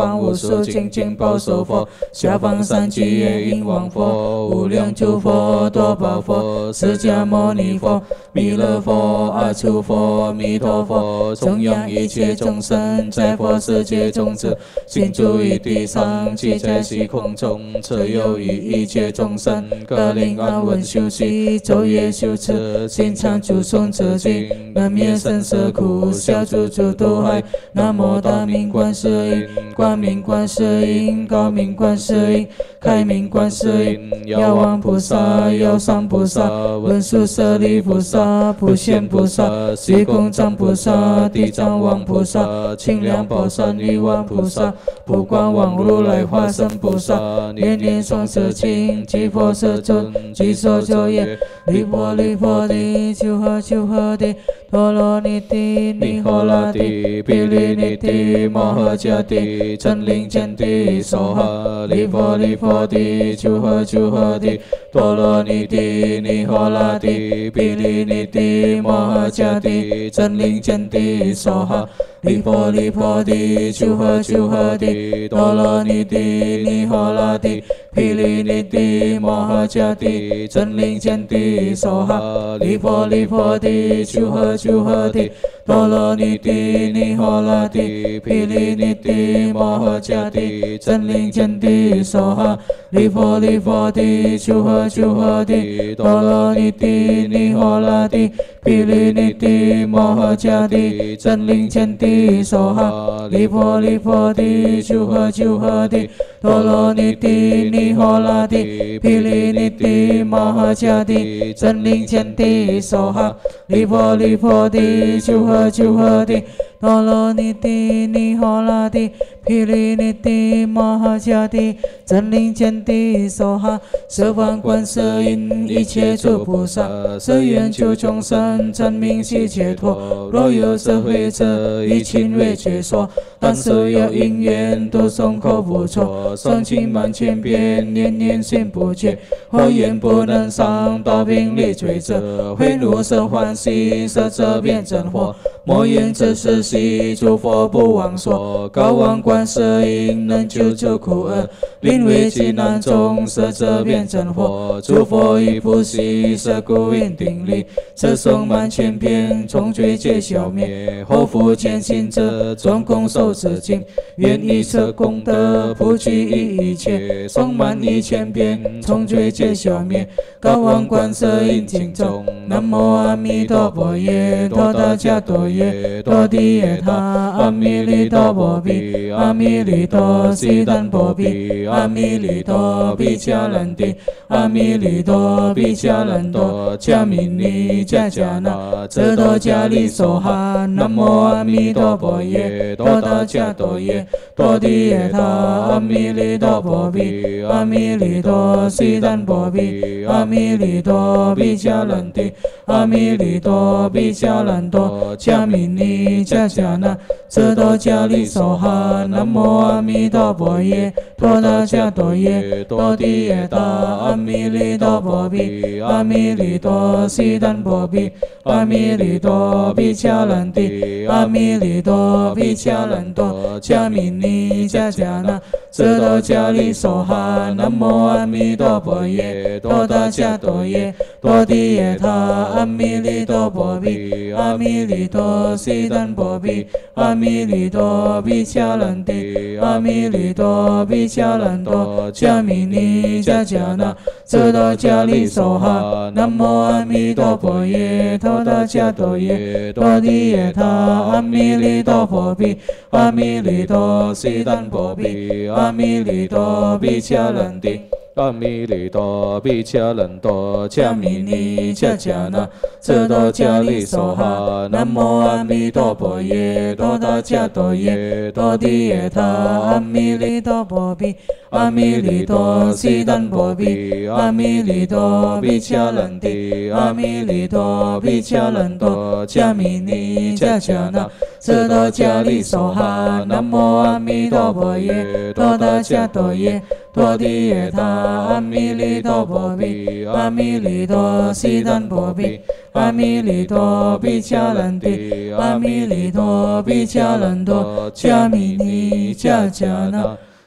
受清净报受佛，下方三聚业因王佛，无量诸佛多宝佛，释迦牟尼佛，弥勒佛，阿处佛，弥陀佛，供养一切众生，在佛世界中者，心住于地上，即在虚空中，则有于一切众生，各令安稳休息，昼夜修持，心常主诵这经，能灭生死苦，消除诸毒害。南无大明观世音，光明观世音，高明观世音，开明观世音，药王菩萨，药上菩萨，文殊舍利菩萨，普贤菩萨，虚空藏菩萨，地藏王菩萨，清凉宝山女王菩萨，普光王如来化身菩萨，念念诵此经，即佛世尊，即说咒言，离婆离婆地，求诃求诃地，陀罗尼地，尼诃那地，毗梨尼地，摩诃迦地，真灵见地，娑哈，离婆离婆地，求诃求诃地，陀罗尼地，尼诃那地，毗梨尼地，摩诃迦地，真灵见地，娑哈，离婆离婆地，求诃求诃地，陀罗尼地，尼诃那地，毗梨尼地，摩诃迦地，真灵见地，娑哈，离婆离婆地，求诃求诃地，陀罗尼地，尼诃那地，毗梨尼地，摩诃迦地，真灵见地，娑哈，离婆离婆地，求诃求诃地，陀罗尼地，尼诃那地，毗梨尼地，摩诃迦地，真灵见地，娑哈，离婆离婆地，求诃求诃地，陀罗尼地，尼诃那地，毗梨尼地，摩诃迦地，真灵见地，娑哈，离婆离婆地，求诃求诃地，陀罗尼地，尼诃那地，毗梨尼地，摩诃迦地，真灵见地，娑哈，十方观世音，一切诸菩萨，誓愿救众生，真明悉解脱。若有智慧者，以亲为解说，但是有因缘，都诵口不错，诵经满千遍，念念心不绝。或言不能上，大病力摧者，会怒生欢喜，色者变真火。莫言这是喜，诸佛不忘说，高望观世音，能救救苦厄，令危急难中，色者变真火。诸佛亦不惜，色故应定力，此诵满千遍，从罪皆消灭。后复见行者，总共受此经，愿以此功德，普济一切，诵满1000遍，从罪皆消灭。高望观世音经中，南无阿弥陀佛耶，多达伽多耶，多地耶他，阿弥利多波比，阿弥利多悉檀波比，阿弥利多比迦兰帝，阿弥利多比迦兰多，迦弥尼迦迦那，遮多迦利娑哈，南无阿弥陀佛耶，多达伽多耶，多地耶他，阿弥利多波比，阿弥利多悉檀波比，阿弥利多比迦兰帝，阿弥利多比迦兰多，迦弥尼迦迦那，遮多迦利娑哈，南无阿弥陀佛耶，多达伽多耶，多地耶他，阿弥利多波比，阿弥利多悉檀波比，阿弥利多比迦兰帝，阿弥利多比迦兰多，迦弥尼迦迦那，遮多迦利娑哈，南无阿弥陀佛耶，多达伽多耶，多地耶他，阿弥利多波比，阿弥利多悉檀波比，阿弥利多比迦兰帝，阿弥利多比迦兰多，迦弥尼迦迦那，遮多迦利娑哈，南无阿弥陀佛耶，多达伽多耶，多地耶他，阿弥利多波比，阿弥利多悉檀波比，阿弥利多比迦兰帝，阿弥利多比迦兰多，迦弥尼迦迦那，遮多迦利娑哈，南无阿弥陀佛耶，多达伽多耶，多地耶他，阿弥利多波比，阿弥利多悉檀波比，阿弥利多比迦兰帝，阿弥利多比迦兰多，迦弥尼迦迦那，遮多迦利娑哈，南无阿弥陀佛耶，多达伽多耶，多地耶他，阿弥利多波比，阿弥利多悉檀波比，阿弥利多比迦兰帝，阿弥利多比迦兰多，迦弥尼迦迦那，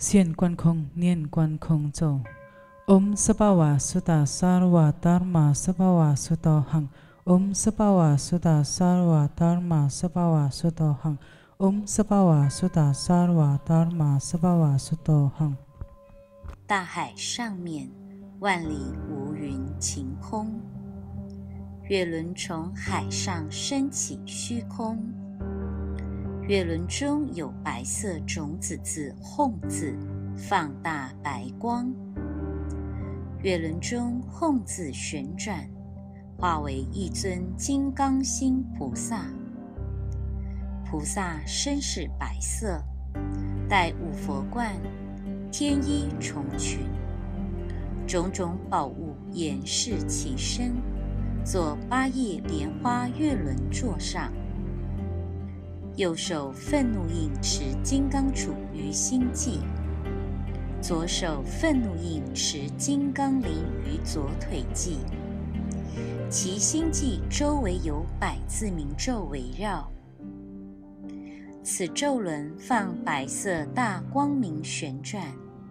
现观空，念观空咒。Om Sabhava Sutta Sarva Dharma Sabhava Sutta Hang Om Sabhava Sutta Sarva Dharma Sabhava Sutta Hang Om Sabhava Sutta Sarva Dharma Sabhava Sutta Hang。 大海上面，万里无云晴空。月轮从海上升起虚空，月轮中有白色种子字“吽”字，放大白光。月轮中“吽”字旋转，化为一尊金刚心菩萨。菩萨身是白色，戴五佛冠，天衣重裙，种种宝物掩饰其身，坐八叶莲花月轮座上。右手愤怒印持金刚杵于心际，左手愤怒印持金刚铃于左腿际，其心际周围有百字明咒围绕。此咒轮放白色大光明旋转，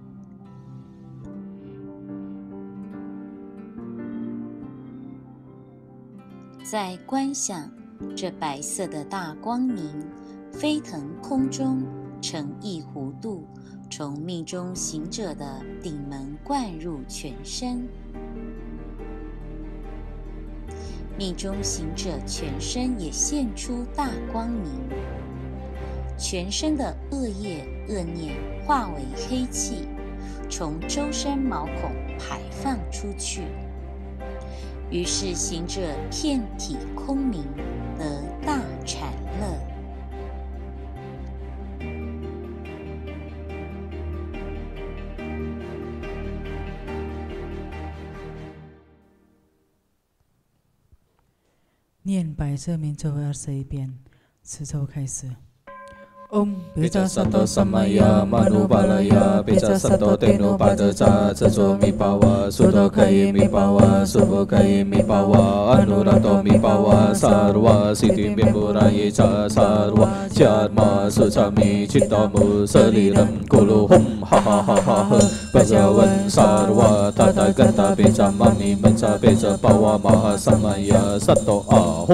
在观想这白色的大光明飞腾空中，成一弧度，从密中行者的顶门灌入全身。密中行者全身也现出大光明，全身的恶业恶念化为黑气，从周身毛孔排放出去。于是行者遍体空明，得大禅乐。 念白色明咒21遍，此咒开始。Om Bija Sato Samaya Manupalaya Bija Sato Tenu Padaca Caco Mipawa Sudokai Mipawa Subokai Mipawa Anurato Mipawa Sarva Siddhi Mipuraye Ca Sarva Jatma Sucami Cittamu Saliram Kulu Hum Ha Ha Ha Ha Ha Bajawan Sarva Tata Gata Bija Mami Menca Bija Pawa Maha Samaya Sato Ahum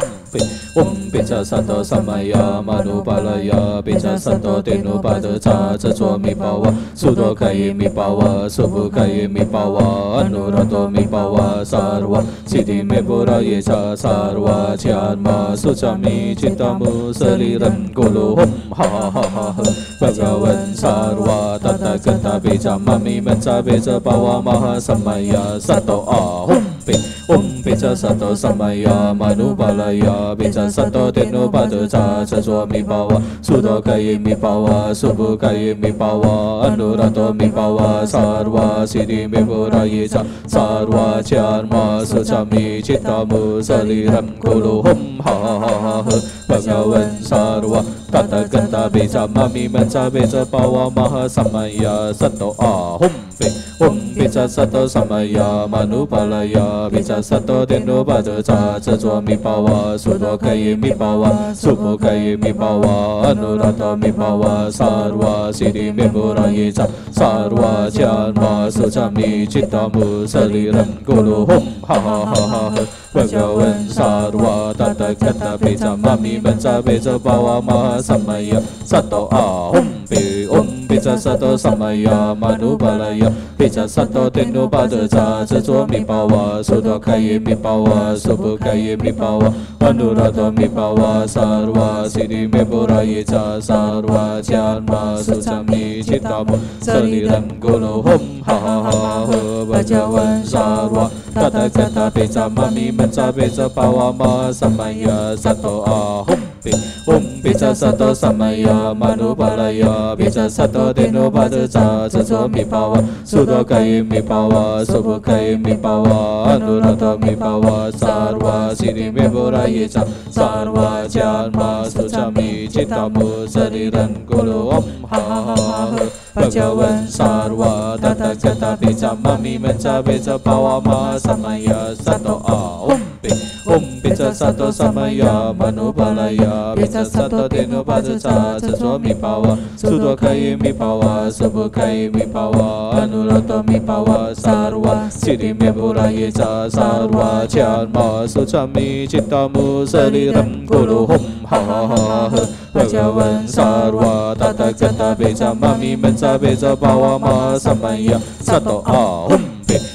Om Bija Sato Samaya Manupalaya Bija Sato Tenu Padaca Caco Mipawa Sudokai Mipawa Subokai Mipawa Anurato Mipawa Sarva Siddhi Mipuraye Ca Sarva Jatma Sucami Cittamu Saliram Kulu Hum Ha Ha Ha Ha Ha Bhagavan Sarva Tata Gata Bija Mami Menca Bija Pawa Maha Samaya Sato Ahum Om Bija Sato Samaya Manupalaya Bija Sato Tenu Padaca Caco Mipawa Sudokai Mipawa Subokai Mipawa Anurato Mipawa Sarva Siddhi Mipuraye Ca Sarva Jatma Sucami Cittamu Saliram Kulu Hum Ha Ha Ha Ha Ha Bhagavan Sarva Tata Gata Bija Mami Menca Bija Pawa Maha Samaya Sato Ahum Om Bija Sato Samaya Manupalaya Bija Sato Tenu Padaca Caco Mipawa Sudokai Mipawa Subokai Mipawa Anurato Mipawa Sarva Siddhi Mipuraye Ca Sarva Jatma Sucami Cittamu Saliram Kulu Hum Ha Ha Ha Ha Ha Bhagavan Sarva Tata Gata Bija Mami Menca Bija Pawa Maha Samaya Sato Ahum Om Bija Sato Samaya Manupalaya Bija Sato Tenu Padaca Caco Mipawa Sudokai Mipawa Subokai Mipawa Anurato Mipawa Sarva Siddhi Mipuraye Ca Sarva Jatma Sucami Cittamu Saliram Kulu Hum Ha Ha Ha Ha Bhagavan Sarva Tata Gata Bija Mami Menca Bija Pawa Maha Samaya Sato Ahum Om Bija Sato Samaya Manupalaya Bija Sato Tenu Padaca Caco Mipawa Sudokai Mipawa Subokai Mipawa Anurato Mipawa Sarva Siddhi Mipuraye Ca Sarva Jatma Sucami Cittamu Saliram Kulu Hum Ha Ha Ha Ha Bhagavan Sarva Tata Gata Bija Mami Menca Bija Pawa Maha Samaya Sato Ahum Pizza Sato Samaya Manupalaya Pizza Sato Tenobata Caca Mi Pawa Sudokai Mi Pawa Subukai Mi Pawa Anuloto Mi Pawa Sarwa Siddhi Me Puraye Ca Sarwa Janma Sucami Cittamu Sariram Guru Hum Ha Ha Ha Bhagavan Sarwa Tata Gata Beja Mami Menca Beja Pawa Ma Samaya Sato Ahum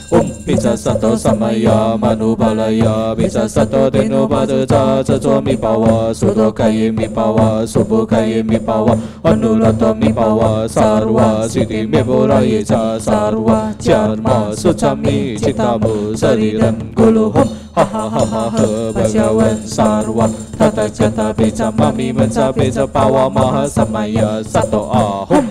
Pizza Sato Samaya Manupalaya Pizza Sato Tenobata Caca Mi Pawa Sudokai Mi Pawa Subukai Mi Pawa Anuloto Mi Pawa Sarwa Siddhi Me Puraye Ca Sarwa Janma Sucami Cittamu Sariram Gulu Hum Ha Ha Ha Ha Bhagavan Sarwa Tata Gata Beja Mami Menca Beja Pawa Maha Samaya Sato Ahum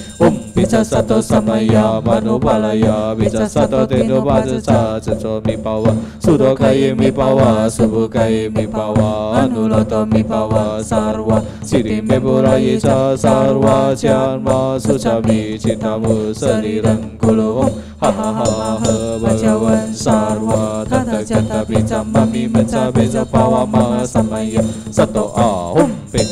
Pizza Sato Samaya Manupalaya Pizza Sato Tenobata Caca Mi Pawa Sudokai Mi Pawa Subukai Mi Pawa Anuloto Mi Pawa Sarwa Siddhi Me Puraye Ca Sarwa Janma Sucami Cittamu Sariram Gulu Hum Ha Ha Ha Bhagavan Sarwa Tata Gata Beja Mami Menca Beja Pawa Maha Samaya Sato Ahum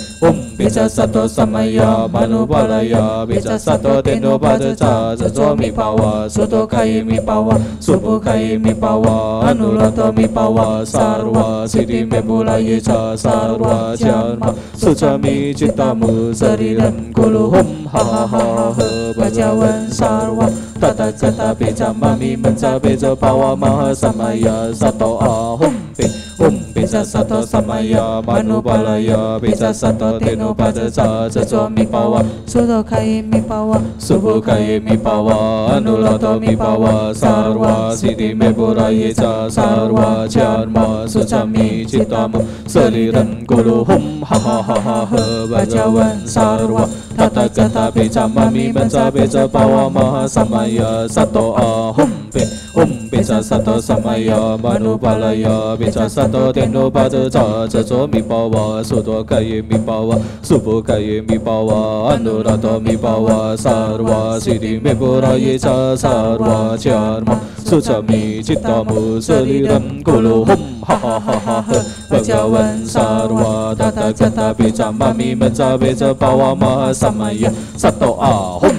Pizza Sato Samaya Manupalaya Pizza Sato Tenobata Caca Mi Pawa Sudokai Mi Pawa Subukai Mi Pawa Anuloto Mi Pawa Sarwa Siddhi Me Puraye Ca Sarwa Janma Sucami Cittamu Sariram Gulu Hum Ha Ha Ha Bhagavan Sarwa Tata Gata Beja Mami Menca Beja Pawa Maha Samaya Sato Ahum Pizza Sato Samaya Manupalaya Pizza Sato Tenobata Caca Mi Pawa Sudokai Mi Pawa Subukai Mi Pawa Anuloto Mi Pawa Sarwa Siddhi Me Puraye Ca Sarwa Janma Sucami Cittamu Sariram Gulu Hum Ha Ha Ha Bhagavan Sarwa Tata Gata Beja Mami Menca Beja Pawa Maha Samaya Sato Ahum Pizza Sato Samaya Manupalaya Pizza Sato Tenobata Caca Mi Pawa Sudokai Mi Pawa Subukai Mi Pawa Anuloto Mi Pawa Sarwa Siddhi Me Puraye Ca Sarwa Janma Sucami Cittamu Sariram Gulu Hum Ha Ha Ha Bhagavan Sarwa Tata Gata Beja Mami Menca Beja Pawa Maha Samaya Sato Ahum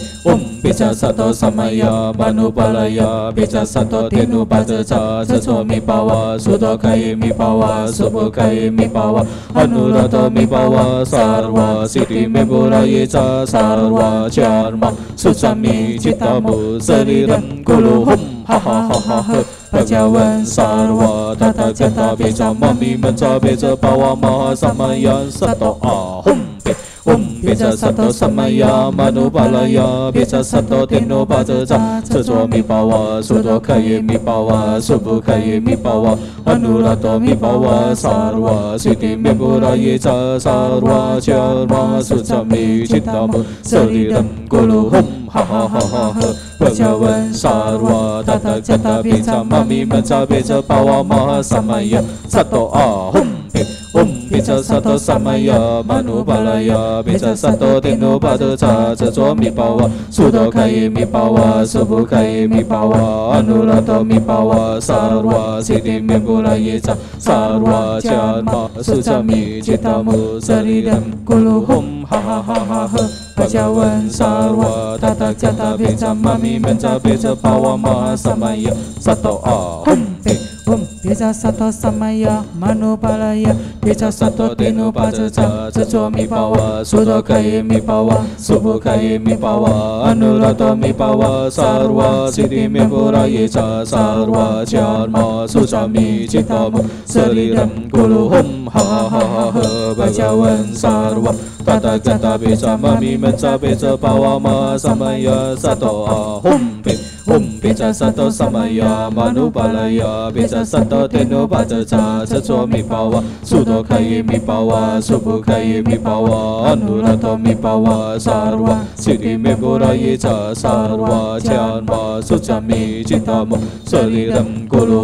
Pizza Sato Samaya Manupalaya Pizza Sato Tenobata Caca Mi Pawa Sudokai Mi Pawa Subukai Mi Pawa Anuloto Mi Pawa Sarwa Siddhi Me Puraye Ca Sarwa Janma Sucami Cittamu Sariram Gulu Hum Ha Ha Ha Bhagavan Sarwa Tata Gata Beja Mami Menca Beja Pawa Maha Samaya Sato Ahum Pizza Sato Samaya Manupalaya Pizza Sato Tenobata Caca Mi Pawa Sudokai Mi Pawa Subukai Mi Pawa Anuloto Mi Pawa Sarwa Siddhi Me Puraye Ca Sarwa Janma Sucami Cittamu Sariram Gulu Hum Ha Ha Bhagavan Sarwa Tata Gata Beja Mami Menca Beja Pawa Maha Samaya Sato Ahum Pizza Sato Samaya Manupalaya Pizza Sato Tenobata Caca Mi Pawa Sudokai Mi Pawa Subukai Mi Pawa Anuloto Mi Pawa Sarwa Siddhi Me Puraye Ca Sarwa Janma Sucami Cittamu Sariram Gulu Hum Ha Ha Bhagavan Sarwa Tata Gata Beja Mami Menca Beja Pawa Maha Samaya Sato Ahum Pizza Sato Samaya Manupalaya Pizza Sato Tenobata Caca Mi Pawa Sudokai Mi Pawa Subukai Mi Pawa Anuloto Mi Pawa Sarwa Siddhi Me Puraye Ca Sarwa Janma Sucami Cittamu Sariram Gulu Hum Ha Ha Bhagavan Sarwa Tata Gata Beja Mami Menca Beja Pawa Maha Samaya Sato Ahum Pizza Sato Samaya Manupalaya Pizza Sato Tenobata Caca Mi Pawa Sudokai Mi Pawa Subukai Mi Pawa Anuloto Mi Pawa Sarwa Siddhi Me Puraye Ca Sarwa Janma Sucami Cittamu Sariram Gulu Hum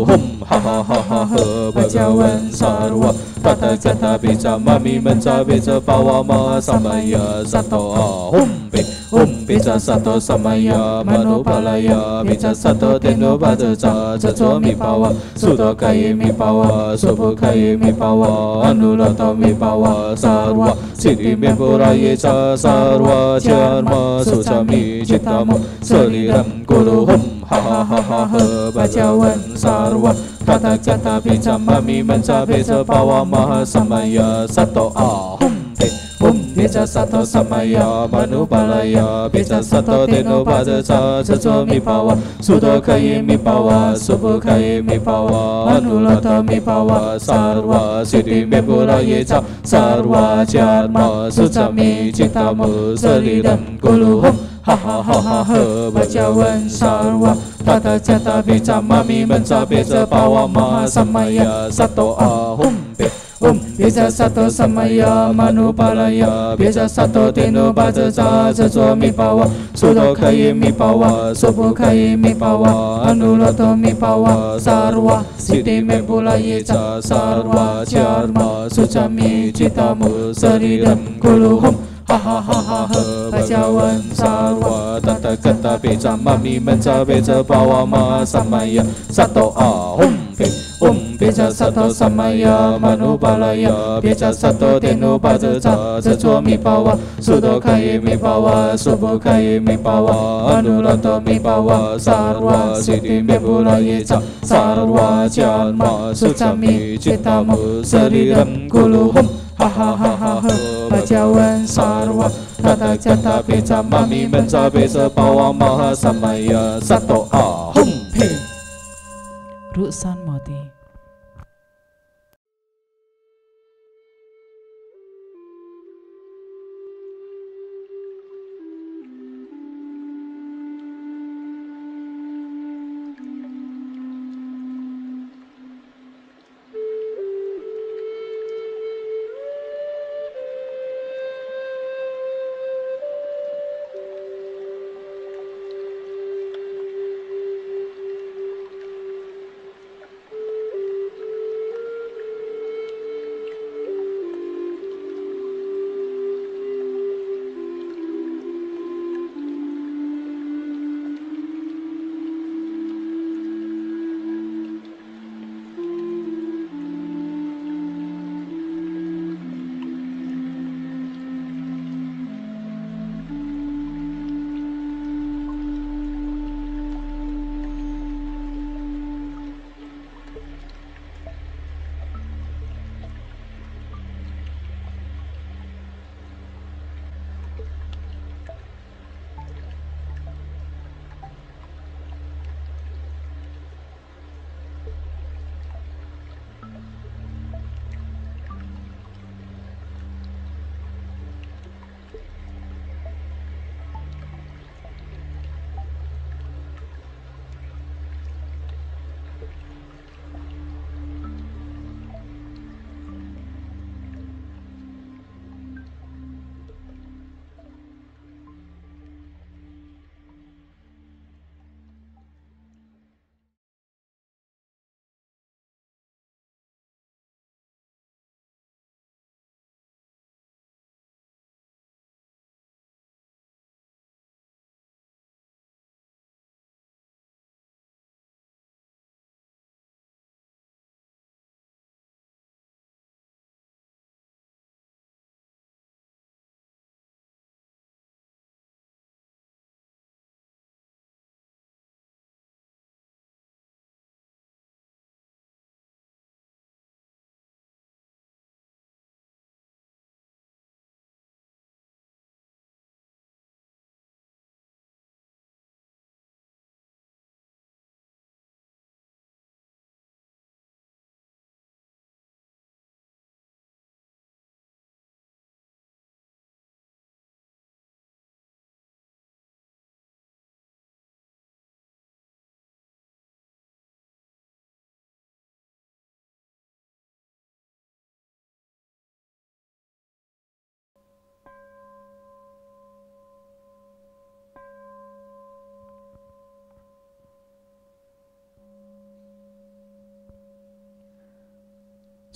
ha ha ha ha ha Bhagavan sarva tata jata bija mami menca bija pawama samaya sato bija sato samaya manupalaya bija sato teno bhaja jajo mi pawa sudo kai mi pawa subu kai mi pawa anulato mi pawa sarva siddhi me puraye cha sarva dharma sucami cittamo sariram guru ha ha ha ha ha Bhagavan sarva tata jata bija mami menca bija pawama samaya sato bija sato samaya manupalaya bija sato teno bhaja jajo mi pawa sudo kai mi pawa subu kai mi pawa anulata mi pawa sarva siddhi me puraye cha sarva dharma sucami cittamo sariram gulu ha ha ha ha ha Bhagavan sarva tata jata bija mami menca bija pawama samaya sato bija sato samaya manupalaya bija sato teno bhaja jajo mi pawa sudo kai mi pawa subu kai mi pawa anulato mi pawa sarva siddhi me puraye cha sarva dharma sucami cittamo sariram gulu ha ha ha ha ha Bhagavan sarva tata jata bija mami menca bija pawama samaya sato bija sato samaya manupalaya bija sato teno bhaja jajo mi pawa sudo kai mi pawa subu kai mi pawa anulato mi pawa sarva siddhi me puraye cha sarva dharma sucami cittamo sariram gulu ha ha ha ha ha Bhagavan sarva tata jata bija mami menca bija pawama samaya sato Ruksan Mati.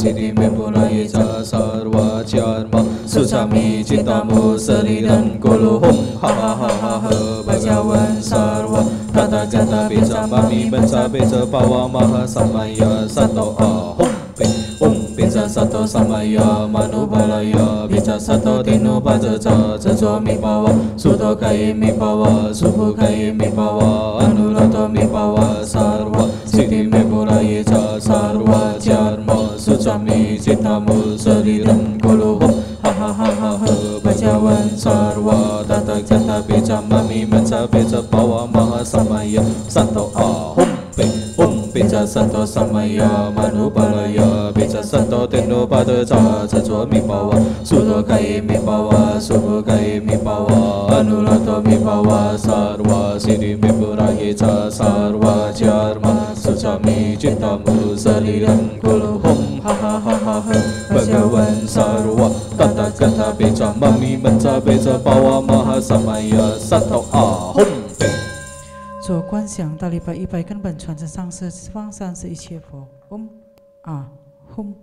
siddhi me pulaye ca sarva charma sucami cittamu sariran kulu hum ha ha ha ha ha bhajavan sarva tata jata beca mami benca beca pawa maha samaya sato ahum beca sato samaya manubalaya beca sato tino baca ca caco mi pawa suto kai mi pawa supu kai mi pawa anulato mi pawa sarva siddhi me pulaye ca sarva charma sucami cittamu sariram kuluhum ha ha ha ha ha bhajavan sarva tata jata beca mami benca beca pawa maha samaya sato ahum beca sato samaya manubalaya beca sato teno pada ca caco mi pawa suto kai mi pawa supu kai mi pawa anulato mi pawa sarva siddhi me pulaye ca sarva charma sucami cittamu sariram kuluhum ha ha ha ha ha bhajavan sarva tata jata beca mami benca beca pawa maha samaya sato ahum 做观想大礼拜100根本传承上师十方三世一切佛。唵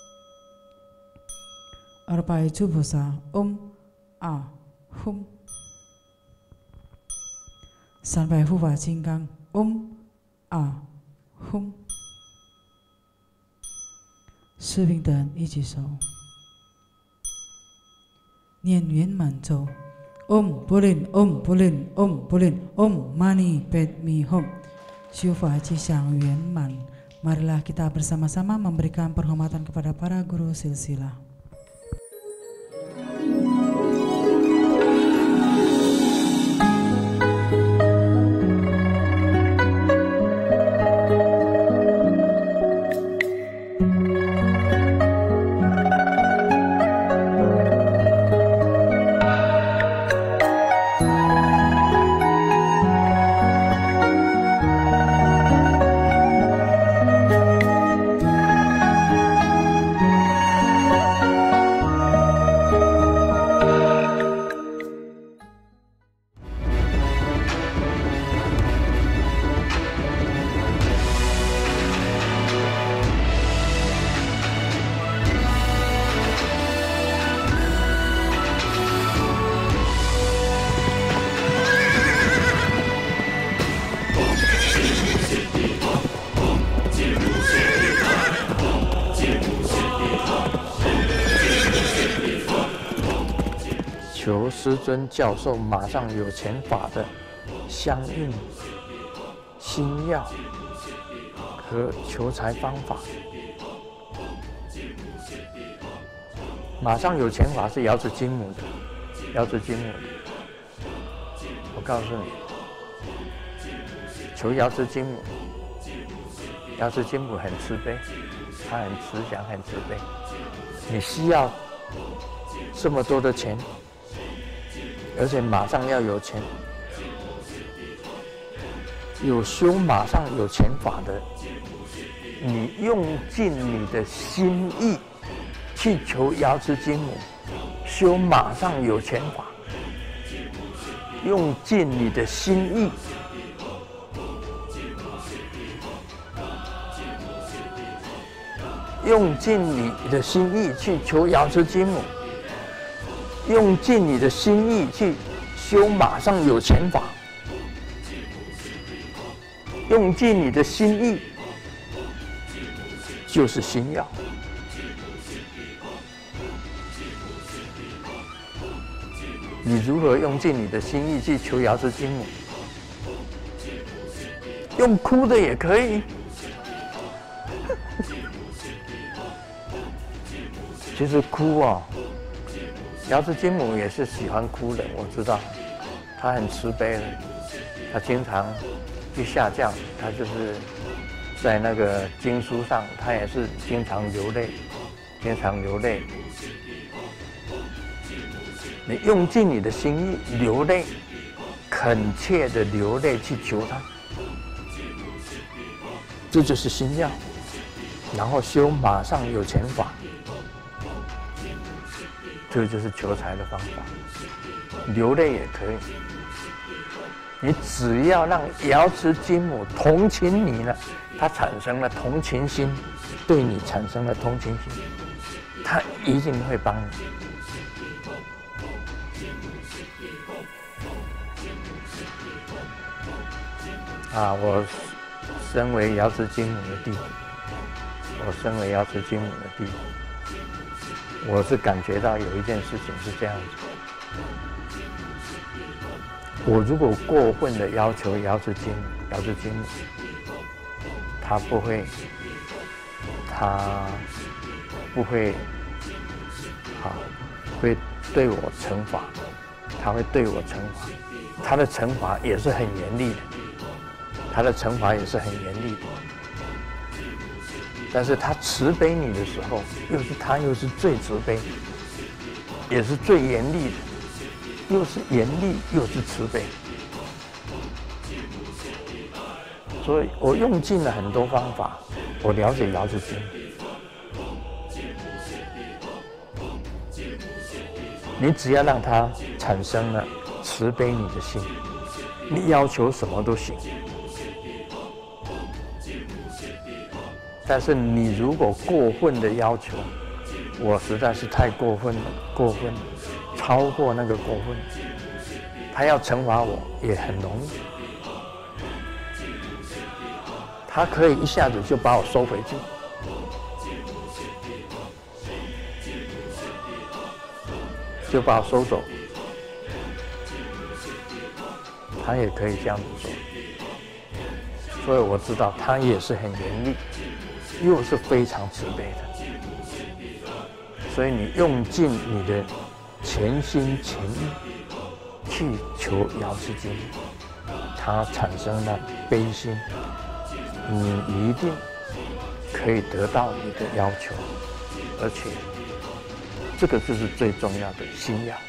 200诸菩萨。唵300护法金刚。唵士兵等一起手，念圆满咒。 Om Pulin Om Pulin Om Pulin Om Mani Padme Hum. Syufa Cisang圆满. Marilah kita bersama-sama memberikan penghormatan kepada para guru silsilah. 求师尊教授马上有钱法的相应心要和求财方法。马上有钱法是瑶池金母的，瑶池金母的。我告诉你，求瑶池金母，瑶池金母很慈悲，她很慈祥，很慈悲。你需要这么多的钱。 而且马上要有钱，有修马上有钱法的，你用尽你的心意去求瑶池金母，修马上有钱法，用尽你的心意，用尽你的心意去求瑶池金母。 用尽你的心意去修马上有钱法，用尽你的心意就是心要。你如何用尽你的心意去求瑶池金母？用哭的也可以。其实哭啊。 瑶池金母也是喜欢哭的，我知道，她很慈悲的，她经常去下降，她就是在那个经书上，她也是经常流泪，经常流泪。你用尽你的心意流泪，恳切的流泪去求她，这就是心要，然后修马上有钱法。 这就是求财的方法，流泪也可以， 你只要让瑶池金母同情你呢，他产生了同情心，对你产生了同情心，他一定会帮你。我身为瑶池金母的弟子，我是感觉到有一件事情是这样子：我如果过分的要求瑶池金母，他不会会对我惩罚，他的惩罚也是很严厉的。但是他慈悲你的时候，又是最慈悲，也是最严厉的，又是严厉又是慈悲。所以我用尽了很多方法，我了解瑶池金。你只要让他产生了慈悲你的心，你要求什么都行。但是你如果过分的要求，我实在是太过分了，超过那个过分，他要惩罚我也很容易，他可以一下子就把我收回去，就把我收走，他也可以这样子做，所以我知道他也是很严厉。又是非常慈悲的，所以你用尽你的全心全意去求瑶池金，它产生了悲心，你一定可以得到你的要求，而且这个就是最重要的信仰。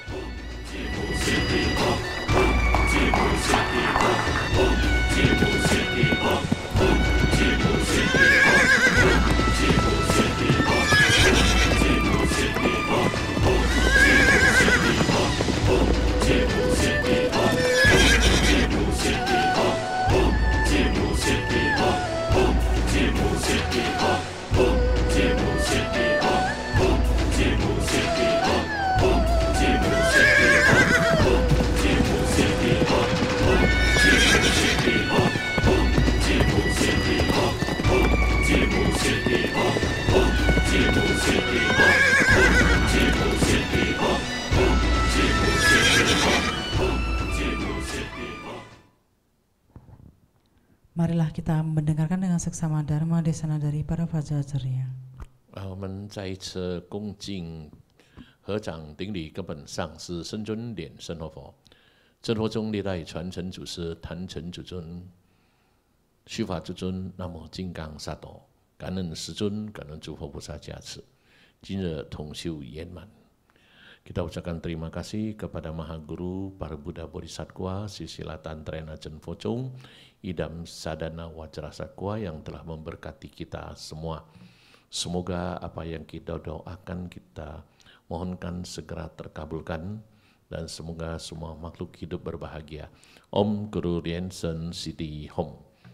Marilah kita mendengarkan dengan seksama Dharma Desana dari para Vajracarya. 我们再一次恭敬合掌顶礼根本上师圣尊莲生活佛，真佛宗历代传承祖师坛城祖尊、须法祖尊，南无金刚萨埵，感恩师尊，感恩诸佛菩萨加持，今日同修圆满。Kita ucapkan terima kasih kepada Maha Guru, para Buddha Bodhisattva, Sisila Tantrena Jenfocong, Idam Sadana Wajrasatwa yang telah memberkati kita semua. Semoga apa yang kita doakan, kita mohonkan segera terkabulkan, dan semoga semua makhluk hidup berbahagia. Om Guru Rien Sen Siti Hom.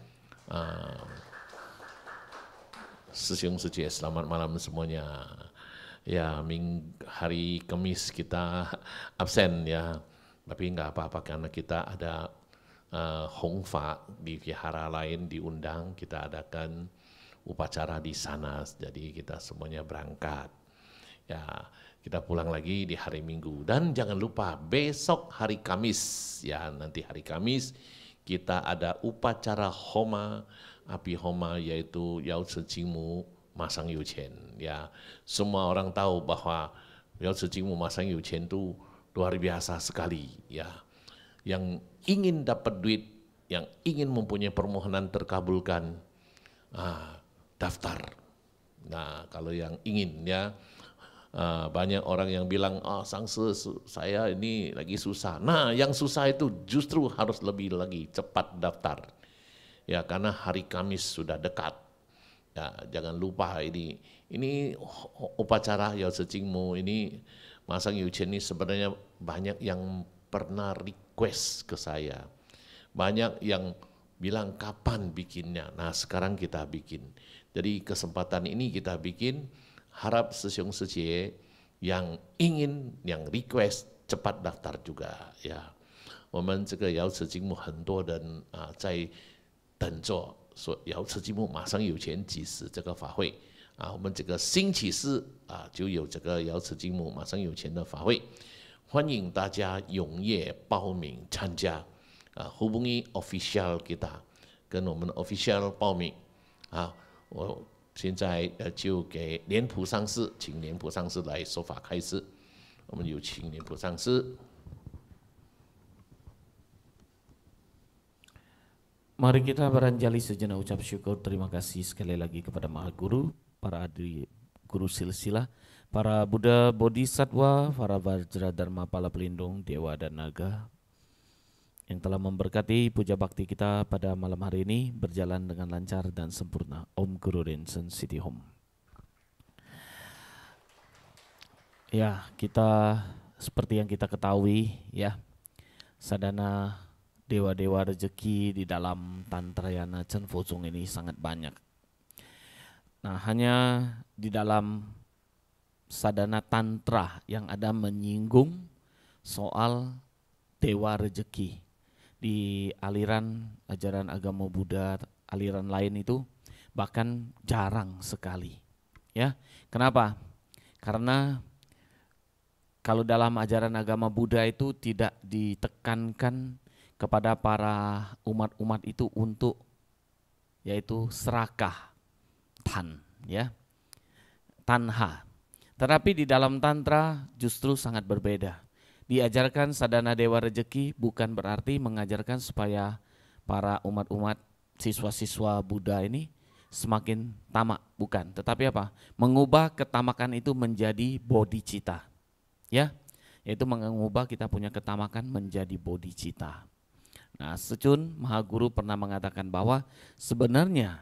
师兄师姐 selamat malam semuanya. Ya, hari Kamis kita absen ya, tapi nggak apa-apa karena kita ada Hongfa di vihara lain diundang, kita adakan upacara di sana, jadi kita semuanya berangkat. Ya, kita pulang lagi di hari Minggu, dan jangan lupa besok hari Kamis ya, nanti hari Kamis kita ada upacara Homa, api Homa yaitu Yao Ci Jingmu Masang Yuqian ya. Semua orang tahu bahwa Yao Ci Jingmu Masang Yuqian itu luar biasa sekali ya. Yang ingin dapat duit, yang ingin mempunyai permohonan terkabulkan, daftar. Nah, kalau yang ingin ya, banyak orang yang bilang, Sangse saya ini lagi susah. Nah, yang susah itu justru harus lebih lagi cepat daftar. Ya, karena hari Kamis sudah dekat. Ya, jangan lupa ini upacara Yao Ci Jingmu ini Masang Yuqian ini sebenarnya banyak yang pernah request ke saya Banyak yang bilang kapan bikinnya. Nah, sekarang kita bikin. Jadi kesempatan ini kita bikin, harap Sesiong Sejie yang ingin, yang request cepat daftar juga ya. 我们这个瑶池金木很多人在等着说瑶池金木马上有钱几时这个法会我们这个星期四就有这个瑶池金木马上有钱的法会，欢迎大家踊跃报名参加hubungi official kita 跟我们的 official 报名我现在就给莲普上师，请莲普上师来说法开示。我们有请莲普上师。 Mari kita beranjali sejenak ucap syukur terima kasih sekali lagi kepada Maha Guru, para adik guru silsilah, para Buddha Bodhisattva, para Vajra Dharma Pala Pelindung, Dewa dan Naga yang telah memberkati puja bakti kita pada malam hari ini berjalan dengan lancar dan sempurna. Om Guru Rinchen Siti Hom. Ya, kita seperti yang kita ketahui ya, sadana dewa-dewa rezeki di dalam Tantrayana Chen Fozong ini sangat banyak. Nah, hanya di dalam sadana tantra yang ada menyinggung soal dewa rezeki. Di aliran ajaran agama Buddha, aliran lain itu bahkan jarang sekali. Ya, kenapa? Karena kalau dalam ajaran agama Buddha itu tidak ditekankan kepada para umat-umat itu untuk yaitu serakah, tanha. Tetapi di dalam tantra justru sangat berbeda. Diajarkan sadana dewa rezeki bukan berarti mengajarkan supaya para umat-umat siswa-siswa Buddha ini semakin tamak, bukan. Tetapi apa? Mengubah ketamakan itu menjadi bodhicitta. Ya, yaitu mengubah kita punya ketamakan menjadi bodhicitta. Nah, Secun Maha Guru pernah mengatakan bahwa sebenarnya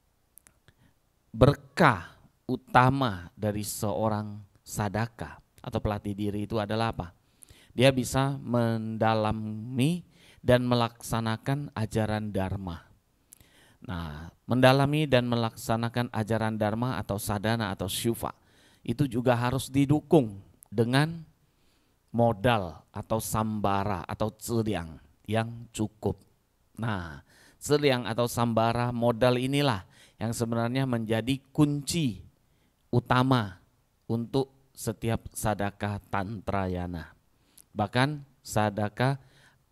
berkah utama dari seorang sadaka atau pelatih diri itu adalah apa? Dia bisa mendalami dan melaksanakan ajaran Dharma. Nah, mendalami dan melaksanakan ajaran Dharma atau sadhana atau syufa itu juga harus didukung dengan modal atau sambara atau celiang yang cukup. Nah, celiang atau sambara modal inilah yang sebenarnya menjadi kunci utama untuk setiap sadaka tantrayana. Bahkan sadaka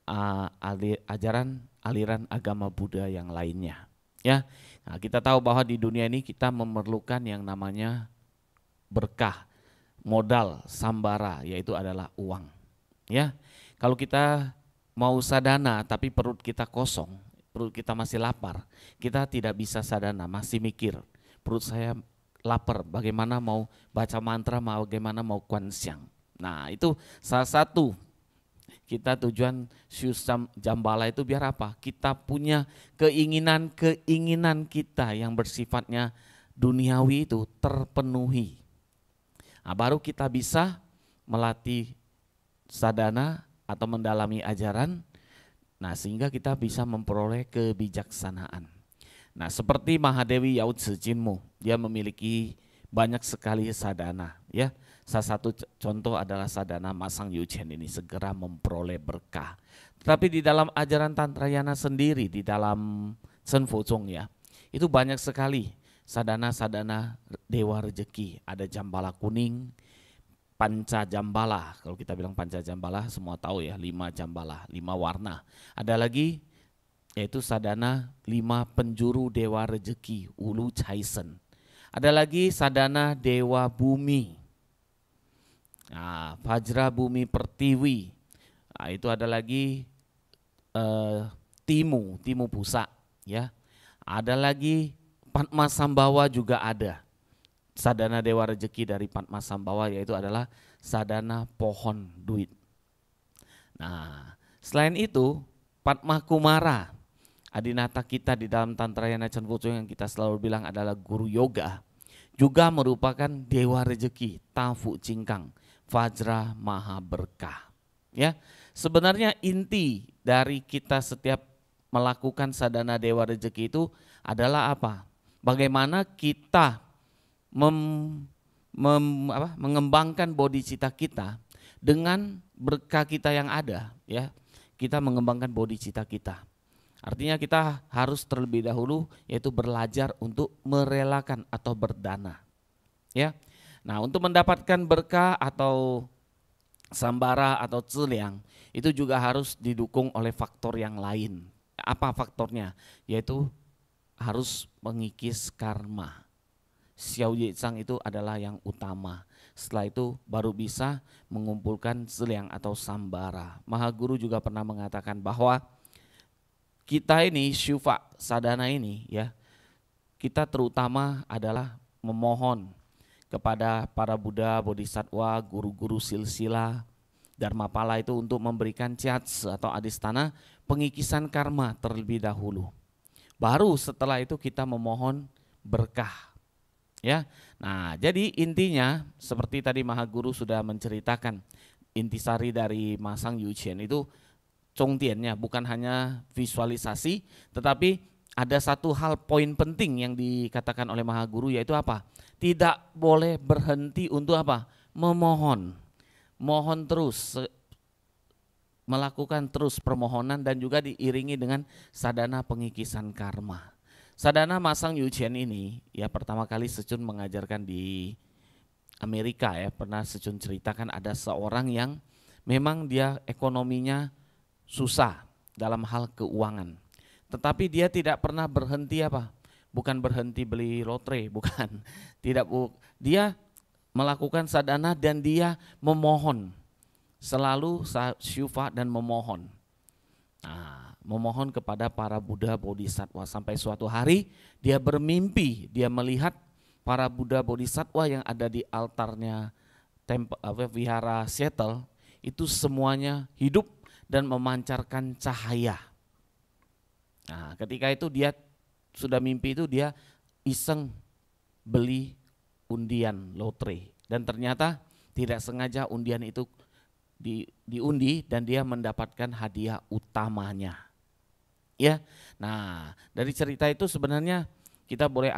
ajaran aliran agama Buddha yang lainnya. Ya, nah, kita tahu bahwa di dunia ini kita memerlukan yang namanya berkah, modal, sambara, yaitu adalah uang. Ya, kalau kita mau sadana tapi perut kita kosong, perut kita masih lapar, kita tidak bisa sadana, masih mikir, perut saya lapar, bagaimana mau baca mantra, bagaimana mau kuansiang. Nah, itu salah satu kita tujuan Syusam Jambala itu biar apa? Kita punya keinginan kita yang bersifatnya duniawi itu terpenuhi. Nah, baru kita bisa melatih sadana atau mendalami ajaran, nah sehingga kita bisa memperoleh kebijaksanaan. Nah, seperti Mahadewi Yao Tzu Jinmu, dia memiliki banyak sekali sadana. Ya, salah satu contoh adalah sadana Masang Yuchen ini segera memperoleh berkah. Tetapi di dalam ajaran Tantrayana sendiri, di dalam Chen Fozong ya, itu banyak sekali sadana-sadana dewa rezeki. Ada jambala kuning, panca jambala, kalau kita bilang panca jambala semua tahu ya, 5 jambala, 5 warna. Ada lagi yaitu sadana 5 penjuru dewa rezeki, Ulu Chaisen. Ada lagi sadana dewa bumi, nah, Vajra Bumi Pertiwi. Nah, itu ada lagi Timu Pusa ya. Ada lagi Padma Sambawa juga ada. Sadana dewa rezeki dari Padma Sambawa yaitu adalah sadana pohon duit. Nah, selain itu Padma Kumara, adinata kita di dalam Tantrayana Chen Fozong yang kita selalu bilang adalah guru yoga, juga merupakan dewa rezeki, Tafu Cingkang, Vajra Maha Berkah. Ya, sebenarnya inti dari kita setiap melakukan sadhana Dewa Rezeki itu adalah apa? Bagaimana kita mengembangkan bodhicitta kita dengan berkah kita yang ada, ya. Kita mengembangkan bodhicitta kita. Artinya kita harus terlebih dahulu yaitu belajar untuk merelakan atau berdana. Ya. Nah, untuk mendapatkan berkah atau sambara atau ciliang itu juga harus didukung oleh faktor yang lain. Apa faktornya? Yaitu harus mengikis karma. Xiao Yi Zhang itu adalah yang utama. Setelah itu baru bisa mengumpulkan ciliang atau sambara. Mahaguru juga pernah mengatakan bahwa kita ini syufa sadhana ini, ya, kita terutama adalah memohon kepada para Buddha, Bodhisattva, guru-guru silsila, Dharmapala itu untuk memberikan cyatse atau adistana pengikisan karma terlebih dahulu. Baru setelah itu kita memohon berkah. Ya, nah jadi intinya seperti tadi Mahaguru sudah menceritakan intisari dari Masang Yuqian itu congtiannya bukan hanya visualisasi, tetapi ada satu hal poin penting yang dikatakan oleh Mahaguru yaitu apa? Tidak boleh berhenti untuk apa? Memohon. Mohon terus, melakukan terus permohonan dan juga diiringi dengan sadhana pengikisan karma. Sadhana Masang Yuqian ini ya pertama kali Secun mengajarkan di Amerika ya, pernah Secun ceritakan ada seorang yang memang dia ekonominya susah dalam hal keuangan. Tetapi dia tidak pernah berhenti apa? Bukan berhenti beli lotre, bukan. Dia melakukan sadhana dan dia memohon. Selalu syufa dan memohon. Nah, memohon kepada para Buddha Bodhisattva sampai suatu hari dia bermimpi, dia melihat para Buddha Bodhisattva yang ada di altarnya Vihara Seattle itu semuanya hidup dan memancarkan cahaya. Nah, ketika itu dia sudah mimpi itu dia iseng beli undian lotre dan ternyata tidak sengaja undian itu diundi dan dia mendapatkan hadiah utamanya. Ya. Nah, dari cerita itu sebenarnya kita boleh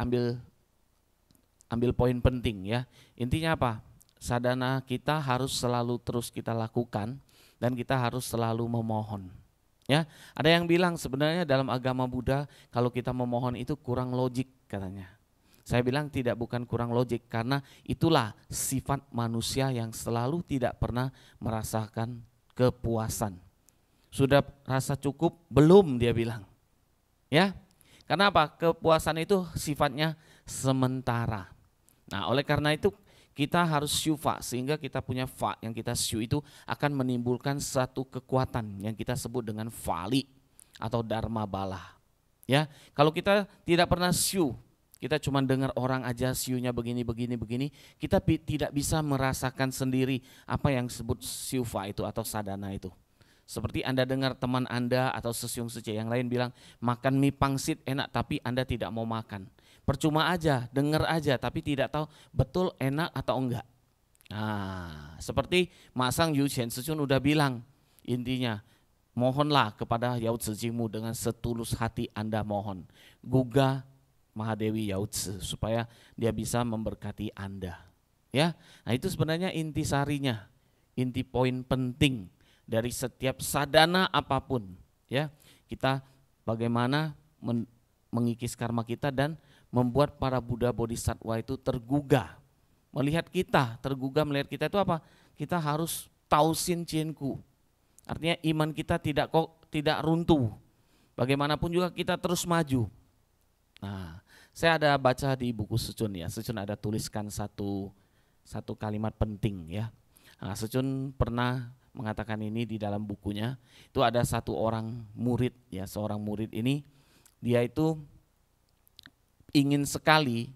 ambil poin penting ya. Intinya apa? Sadhana kita harus selalu terus kita lakukan dan kita harus selalu memohon. Ya, ada yang bilang sebenarnya dalam agama Buddha kalau kita memohon itu kurang logik katanya. Saya bilang bukan kurang logik karena itulah sifat manusia yang selalu tidak pernah merasakan kepuasan. Sudah rasa cukup? Belum, dia bilang. Ya, karena apa? Kepuasan itu sifatnya sementara. Nah, oleh karena itu kita harus syufa sehingga kita punya fa yang kita syu itu akan menimbulkan satu kekuatan yang kita sebut dengan vali atau dharma bala. Ya, kalau kita tidak pernah syu, kita cuma dengar orang aja syunya begini, kita tidak bisa merasakan sendiri apa yang disebut syufa itu atau sadhana itu. Seperti Anda dengar teman Anda atau sesiung sece yang lain bilang makan mie pangsit enak tapi Anda tidak mau makan. Percuma aja, dengar aja tapi tidak tahu betul enak atau enggak. Nah, seperti Masang Yuqian Secun udah bilang intinya mohonlah kepada Yao Tzu Jingmu dengan setulus hati Anda mohon. Guga Mahadewi Yao Tzu supaya dia bisa memberkati Anda. Ya, nah itu sebenarnya inti sarinya, inti poin penting dari setiap sadhana apapun. Ya, kita bagaimana mengikis karma kita dan membuat para Buddha Bodhisattva itu tergugah melihat kita, melihat kita itu apa? Kita harus tausin cienku. Artinya iman kita tidak runtuh. Bagaimanapun juga kita terus maju. Nah, saya ada baca di buku Secun ya. Secun ada tuliskan satu kalimat penting ya. Nah, Secun pernah mengatakan ini di dalam bukunya. Itu ada satu orang murid ya, seorang murid ini dia itu ingin sekali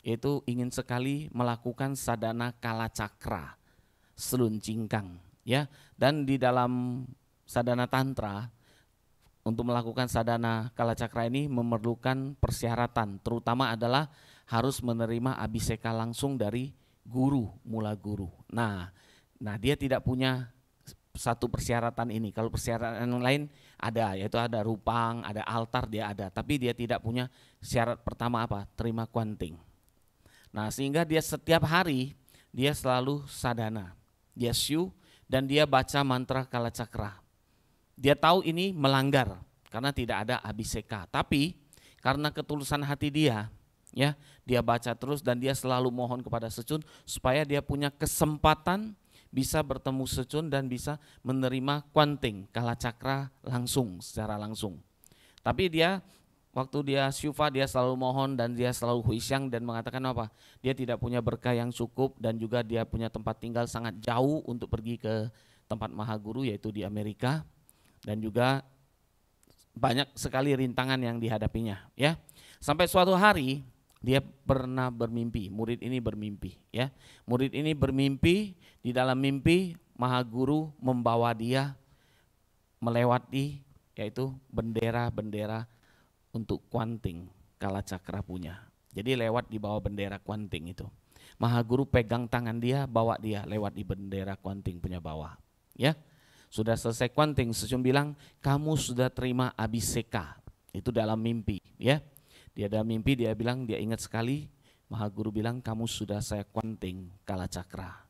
melakukan sadhana kalacakra seluncingkang ya. Dan di dalam sadhana tantra untuk melakukan sadhana kalacakra ini memerlukan persyaratan, terutama adalah harus menerima abhiseka langsung dari guru, mula guru. Nah dia tidak punya satu persyaratan ini. Kalau persyaratan yang lain ada, yaitu ada rupang, ada altar, dia ada. Tapi dia tidak punya syarat pertama apa? Terima kuanting. Nah sehingga dia setiap hari dia selalu sadhana, dia syu dan dia baca mantra kalacakra. Dia tahu ini melanggar karena tidak ada abhiseka, tapi karena ketulusan hati dia, ya dia baca terus dan dia selalu mohon kepada Secun supaya dia punya kesempatan bisa bertemu Secun dan bisa menerima kuanting kalacakra langsung, secara langsung. Tapi dia waktu dia syufa dia selalu mohon dan dia selalu huisyang dan mengatakan apa? Dia tidak punya berkah yang cukup dan juga dia punya tempat tinggal sangat jauh untuk pergi ke tempat Mahaguru yaitu di Amerika, dan juga banyak sekali rintangan yang dihadapinya, ya. Sampai suatu hari dia pernah bermimpi, murid ini bermimpi, ya. Murid ini bermimpi, di dalam mimpi Mahaguru membawa dia melewati yaitu bendera-bendera untuk kuanting kalacakra punya. Jadi lewat di bawah bendera kuanting itu. Mahaguru pegang tangan dia, bawa dia lewat di bendera kuanting punya bawah. Ya, sudah selesai kuanting, Secun bilang kamu sudah terima abhiseka. Itu dalam mimpi, ya. Dia dalam mimpi dia bilang dia ingat sekali. Mahaguru bilang kamu sudah saya kuanting kalacakra.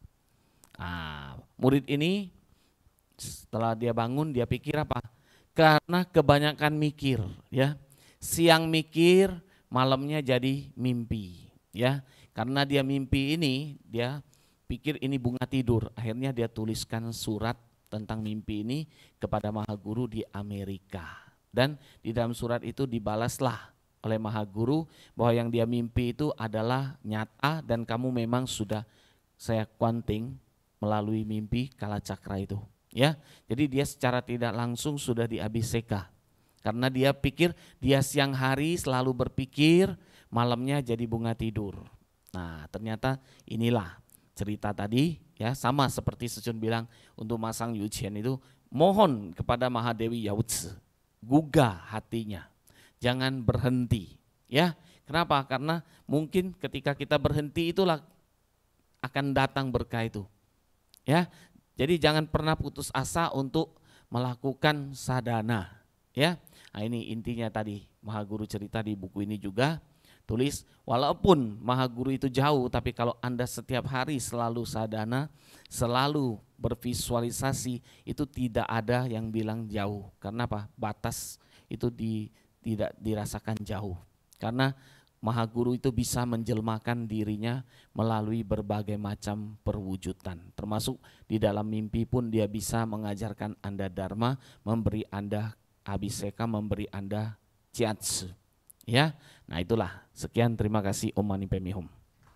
Murid ini setelah dia bangun dia pikir apa? Karena kebanyakan mikir, ya. Siang mikir, malamnya jadi mimpi, ya. Karena dia mimpi ini, dia pikir ini bunga tidur. Akhirnya dia tuliskan surat tentang mimpi ini kepada Mahaguru di Amerika. Dan di dalam surat itu dibalaslah oleh Mahaguru bahwa yang dia mimpi itu adalah nyata dan kamu memang sudah saya kuanting melalui mimpi kalacakra itu, ya. Jadi dia secara tidak langsung sudah di abhiseka. Karena dia pikir dia siang hari selalu berpikir, malamnya jadi bunga tidur. Nah ternyata inilah cerita tadi, ya, sama seperti Secun bilang untuk Masang Yuqian itu mohon kepada Mahadewi Yautse, gugah hatinya, jangan berhenti, ya. Kenapa? Karena mungkin ketika kita berhenti itulah akan datang berkah itu, ya. Jadi jangan pernah putus asa untuk melakukan sadhana, ya. Nah ini intinya tadi Mahaguru cerita di buku ini juga tulis, walaupun Mahaguru itu jauh tapi kalau Anda setiap hari selalu sadhana, selalu bervisualisasi, itu tidak ada yang bilang jauh. Karena apa? Batas itu tidak dirasakan jauh. Karena Mahaguru itu bisa menjelmakan dirinya melalui berbagai macam perwujudan. Termasuk di dalam mimpi pun dia bisa mengajarkan Anda dharma, memberi Anda abhiseka, memberi Anda chiatsu, ya. Nah itulah, sekian, terima kasih, Om Mani Padme Hum.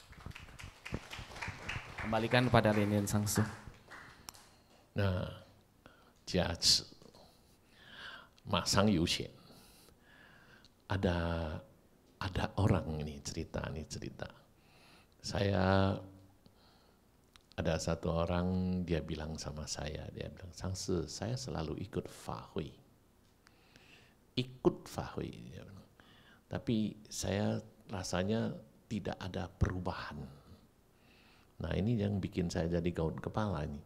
Kembalikan pada Linian Sangsu. Nah, chiatsu, Masang Yuqian. Ada orang ini cerita. Saya ada satu orang dia bilang sama saya, dia bilang, Sangsu, saya selalu ikut Fahui. Ikut Fahui, tapi saya rasanya tidak ada perubahan. Nah ini yang bikin saya jadi gaun kepala ini.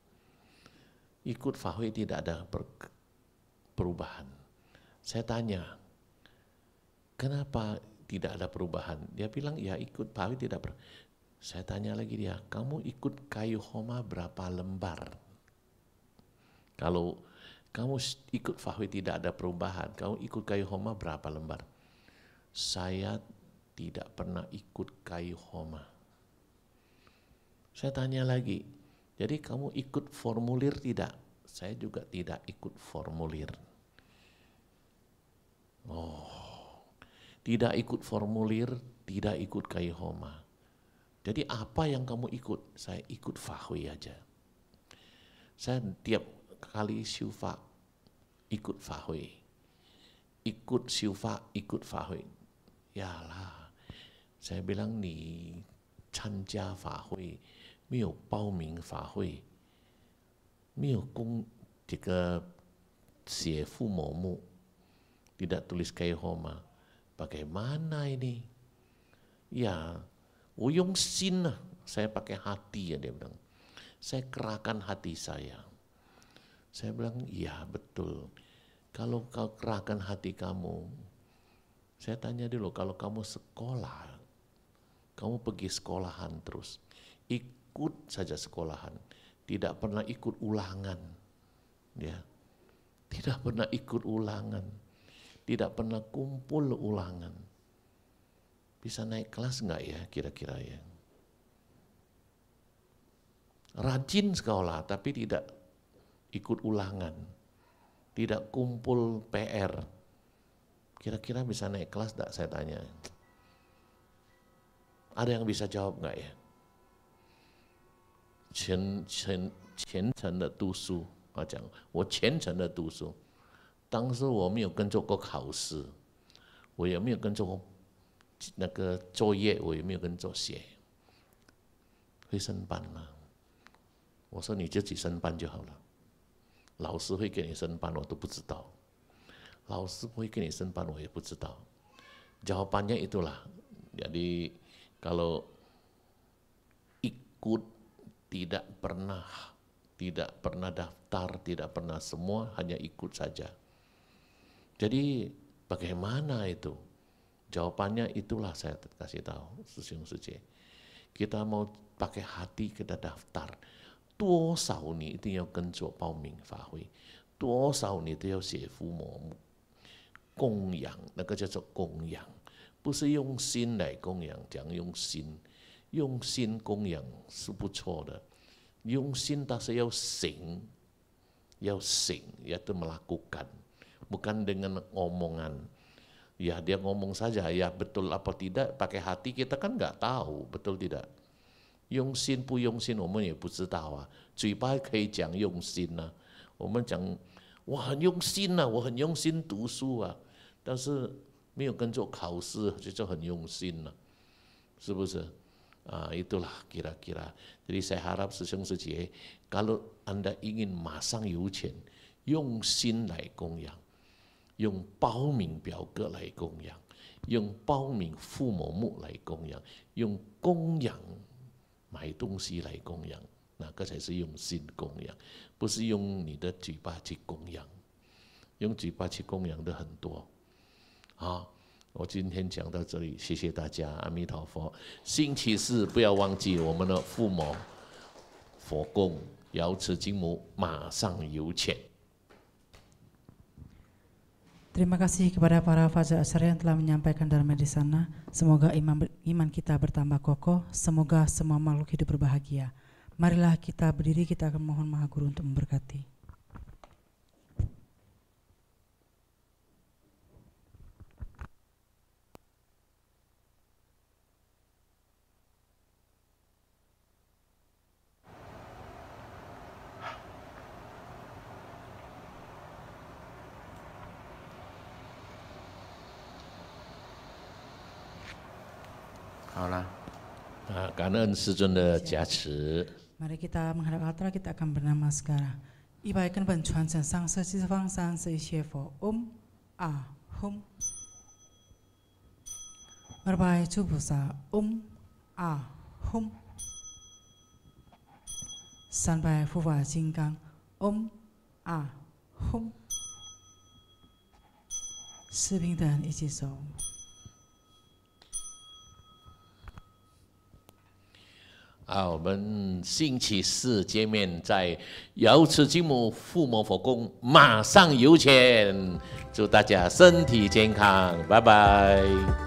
Ikut Fahui tidak ada perubahan. Saya tanya, kenapa tidak ada perubahan? Dia bilang ya ikut Fahui tidak Saya tanya lagi dia, kamu ikut kayu homa berapa lembar? Kalau kamu ikut Fahui tidak ada perubahan, kamu ikut kayu homa berapa lembar? Saya tidak pernah ikut kayu homa. Saya tanya lagi, jadi kamu ikut formulir tidak? Saya juga tidak ikut formulir. Oh, tidak ikut formulir, tidak ikut kayu homa. Jadi apa yang kamu ikut? Saya ikut Fahui aja. Saya tiap kali syufa ikut Fahui, ikut syufa, ikut Fahui. Yalah, saya bilang nih Chanjia Fahui, 没有报名法会，没有这个写父母目， tidak tulis kayu homa. Bagaimana ini? Ya, Uyung sin, saya pakai hati ya dia bilang. Saya kerahkan hati saya. Saya bilang, iya betul. Kalau kau kerahkan hati kamu, saya tanya dulu, kalau kamu sekolah, kamu pergi sekolahan terus, ikut saja sekolahan, tidak pernah ikut ulangan, ya, tidak pernah ikut ulangan, tidak pernah kumpul ulangan, bisa naik kelas nggak ya kira-kira ya? Rajin sekolah tapi tidak ikut ulangan, tidak kumpul PR, kira-kira bisa naik kelas enggak, saya tanya. Ada yang bisa jawab enggak ya? 虔诚的读书，我讲我虔诚的读书，当时我没有跟着过考试，我也没有跟着过那个作业，我也没有跟着写，会升班吗？我说你自己升班就好了，老师会给你升班我都不知道，老师会给你升班我也不知道。Jawabannya itulah, jadi kalau ikut tidak pernah daftar, tidak pernah semua, hanya ikut saja. Jadi bagaimana itu? Jawabannya itulah saya kasih tahu, Sisiung Suje. Kita mau pakai hati kita daftar. 多少你一定要跟着报名法会，多少你都要写伏魔目，供养那个叫做供养，不是用心来供养，讲用心，用心供养是不错的，用心但是要行，要行yaitu melakukan, bukan dengan omongan. Ya dia ngomong saja, ya betul apa tidak, pakai hati kita kan nggak tahu, betul tidak? 用心不用心我们也不知道啊，嘴巴可以讲用心啊，我们讲我很用心啊，我很用心读书啊，但是没有跟着考试就很用心了，是不是？itulah kira-kira. Jadi saya harap Sisiung Suje, kalau Anda ingin masang 油钱，用心来供养，用报名表格来供养，用报名父母目来供养，用供养 买东西来供养，那个才是用心供养，不是用你的嘴巴去供养。用嘴巴去供养的很多。好，我今天讲到这里，谢谢大家，阿弥陀佛。星期四不要忘记我们的父母佛供瑶池金母马上有钱。 Terima kasih kepada para fajar asyari yang telah menyampaikan dharma di sana. Semoga iman kita bertambah kokoh. Semoga semua makhluk hidup berbahagia. Marilah kita berdiri, kita akan mohon Maha Guru untuk memberkati. Karena 世尊的加持。 Mari kita menghadap altar, kita akan bernama sekarang. 一百根本传承上色七十方三世一切佛 Om Ah Hum. Berbaik Cubusa Om Ah Hum. 三百护法金刚 Om Ah Hum. 四平等一起手。 好，我们星期四见面，在瑶池金母父母佛宫，马上有钱，祝大家身体健康，拜拜。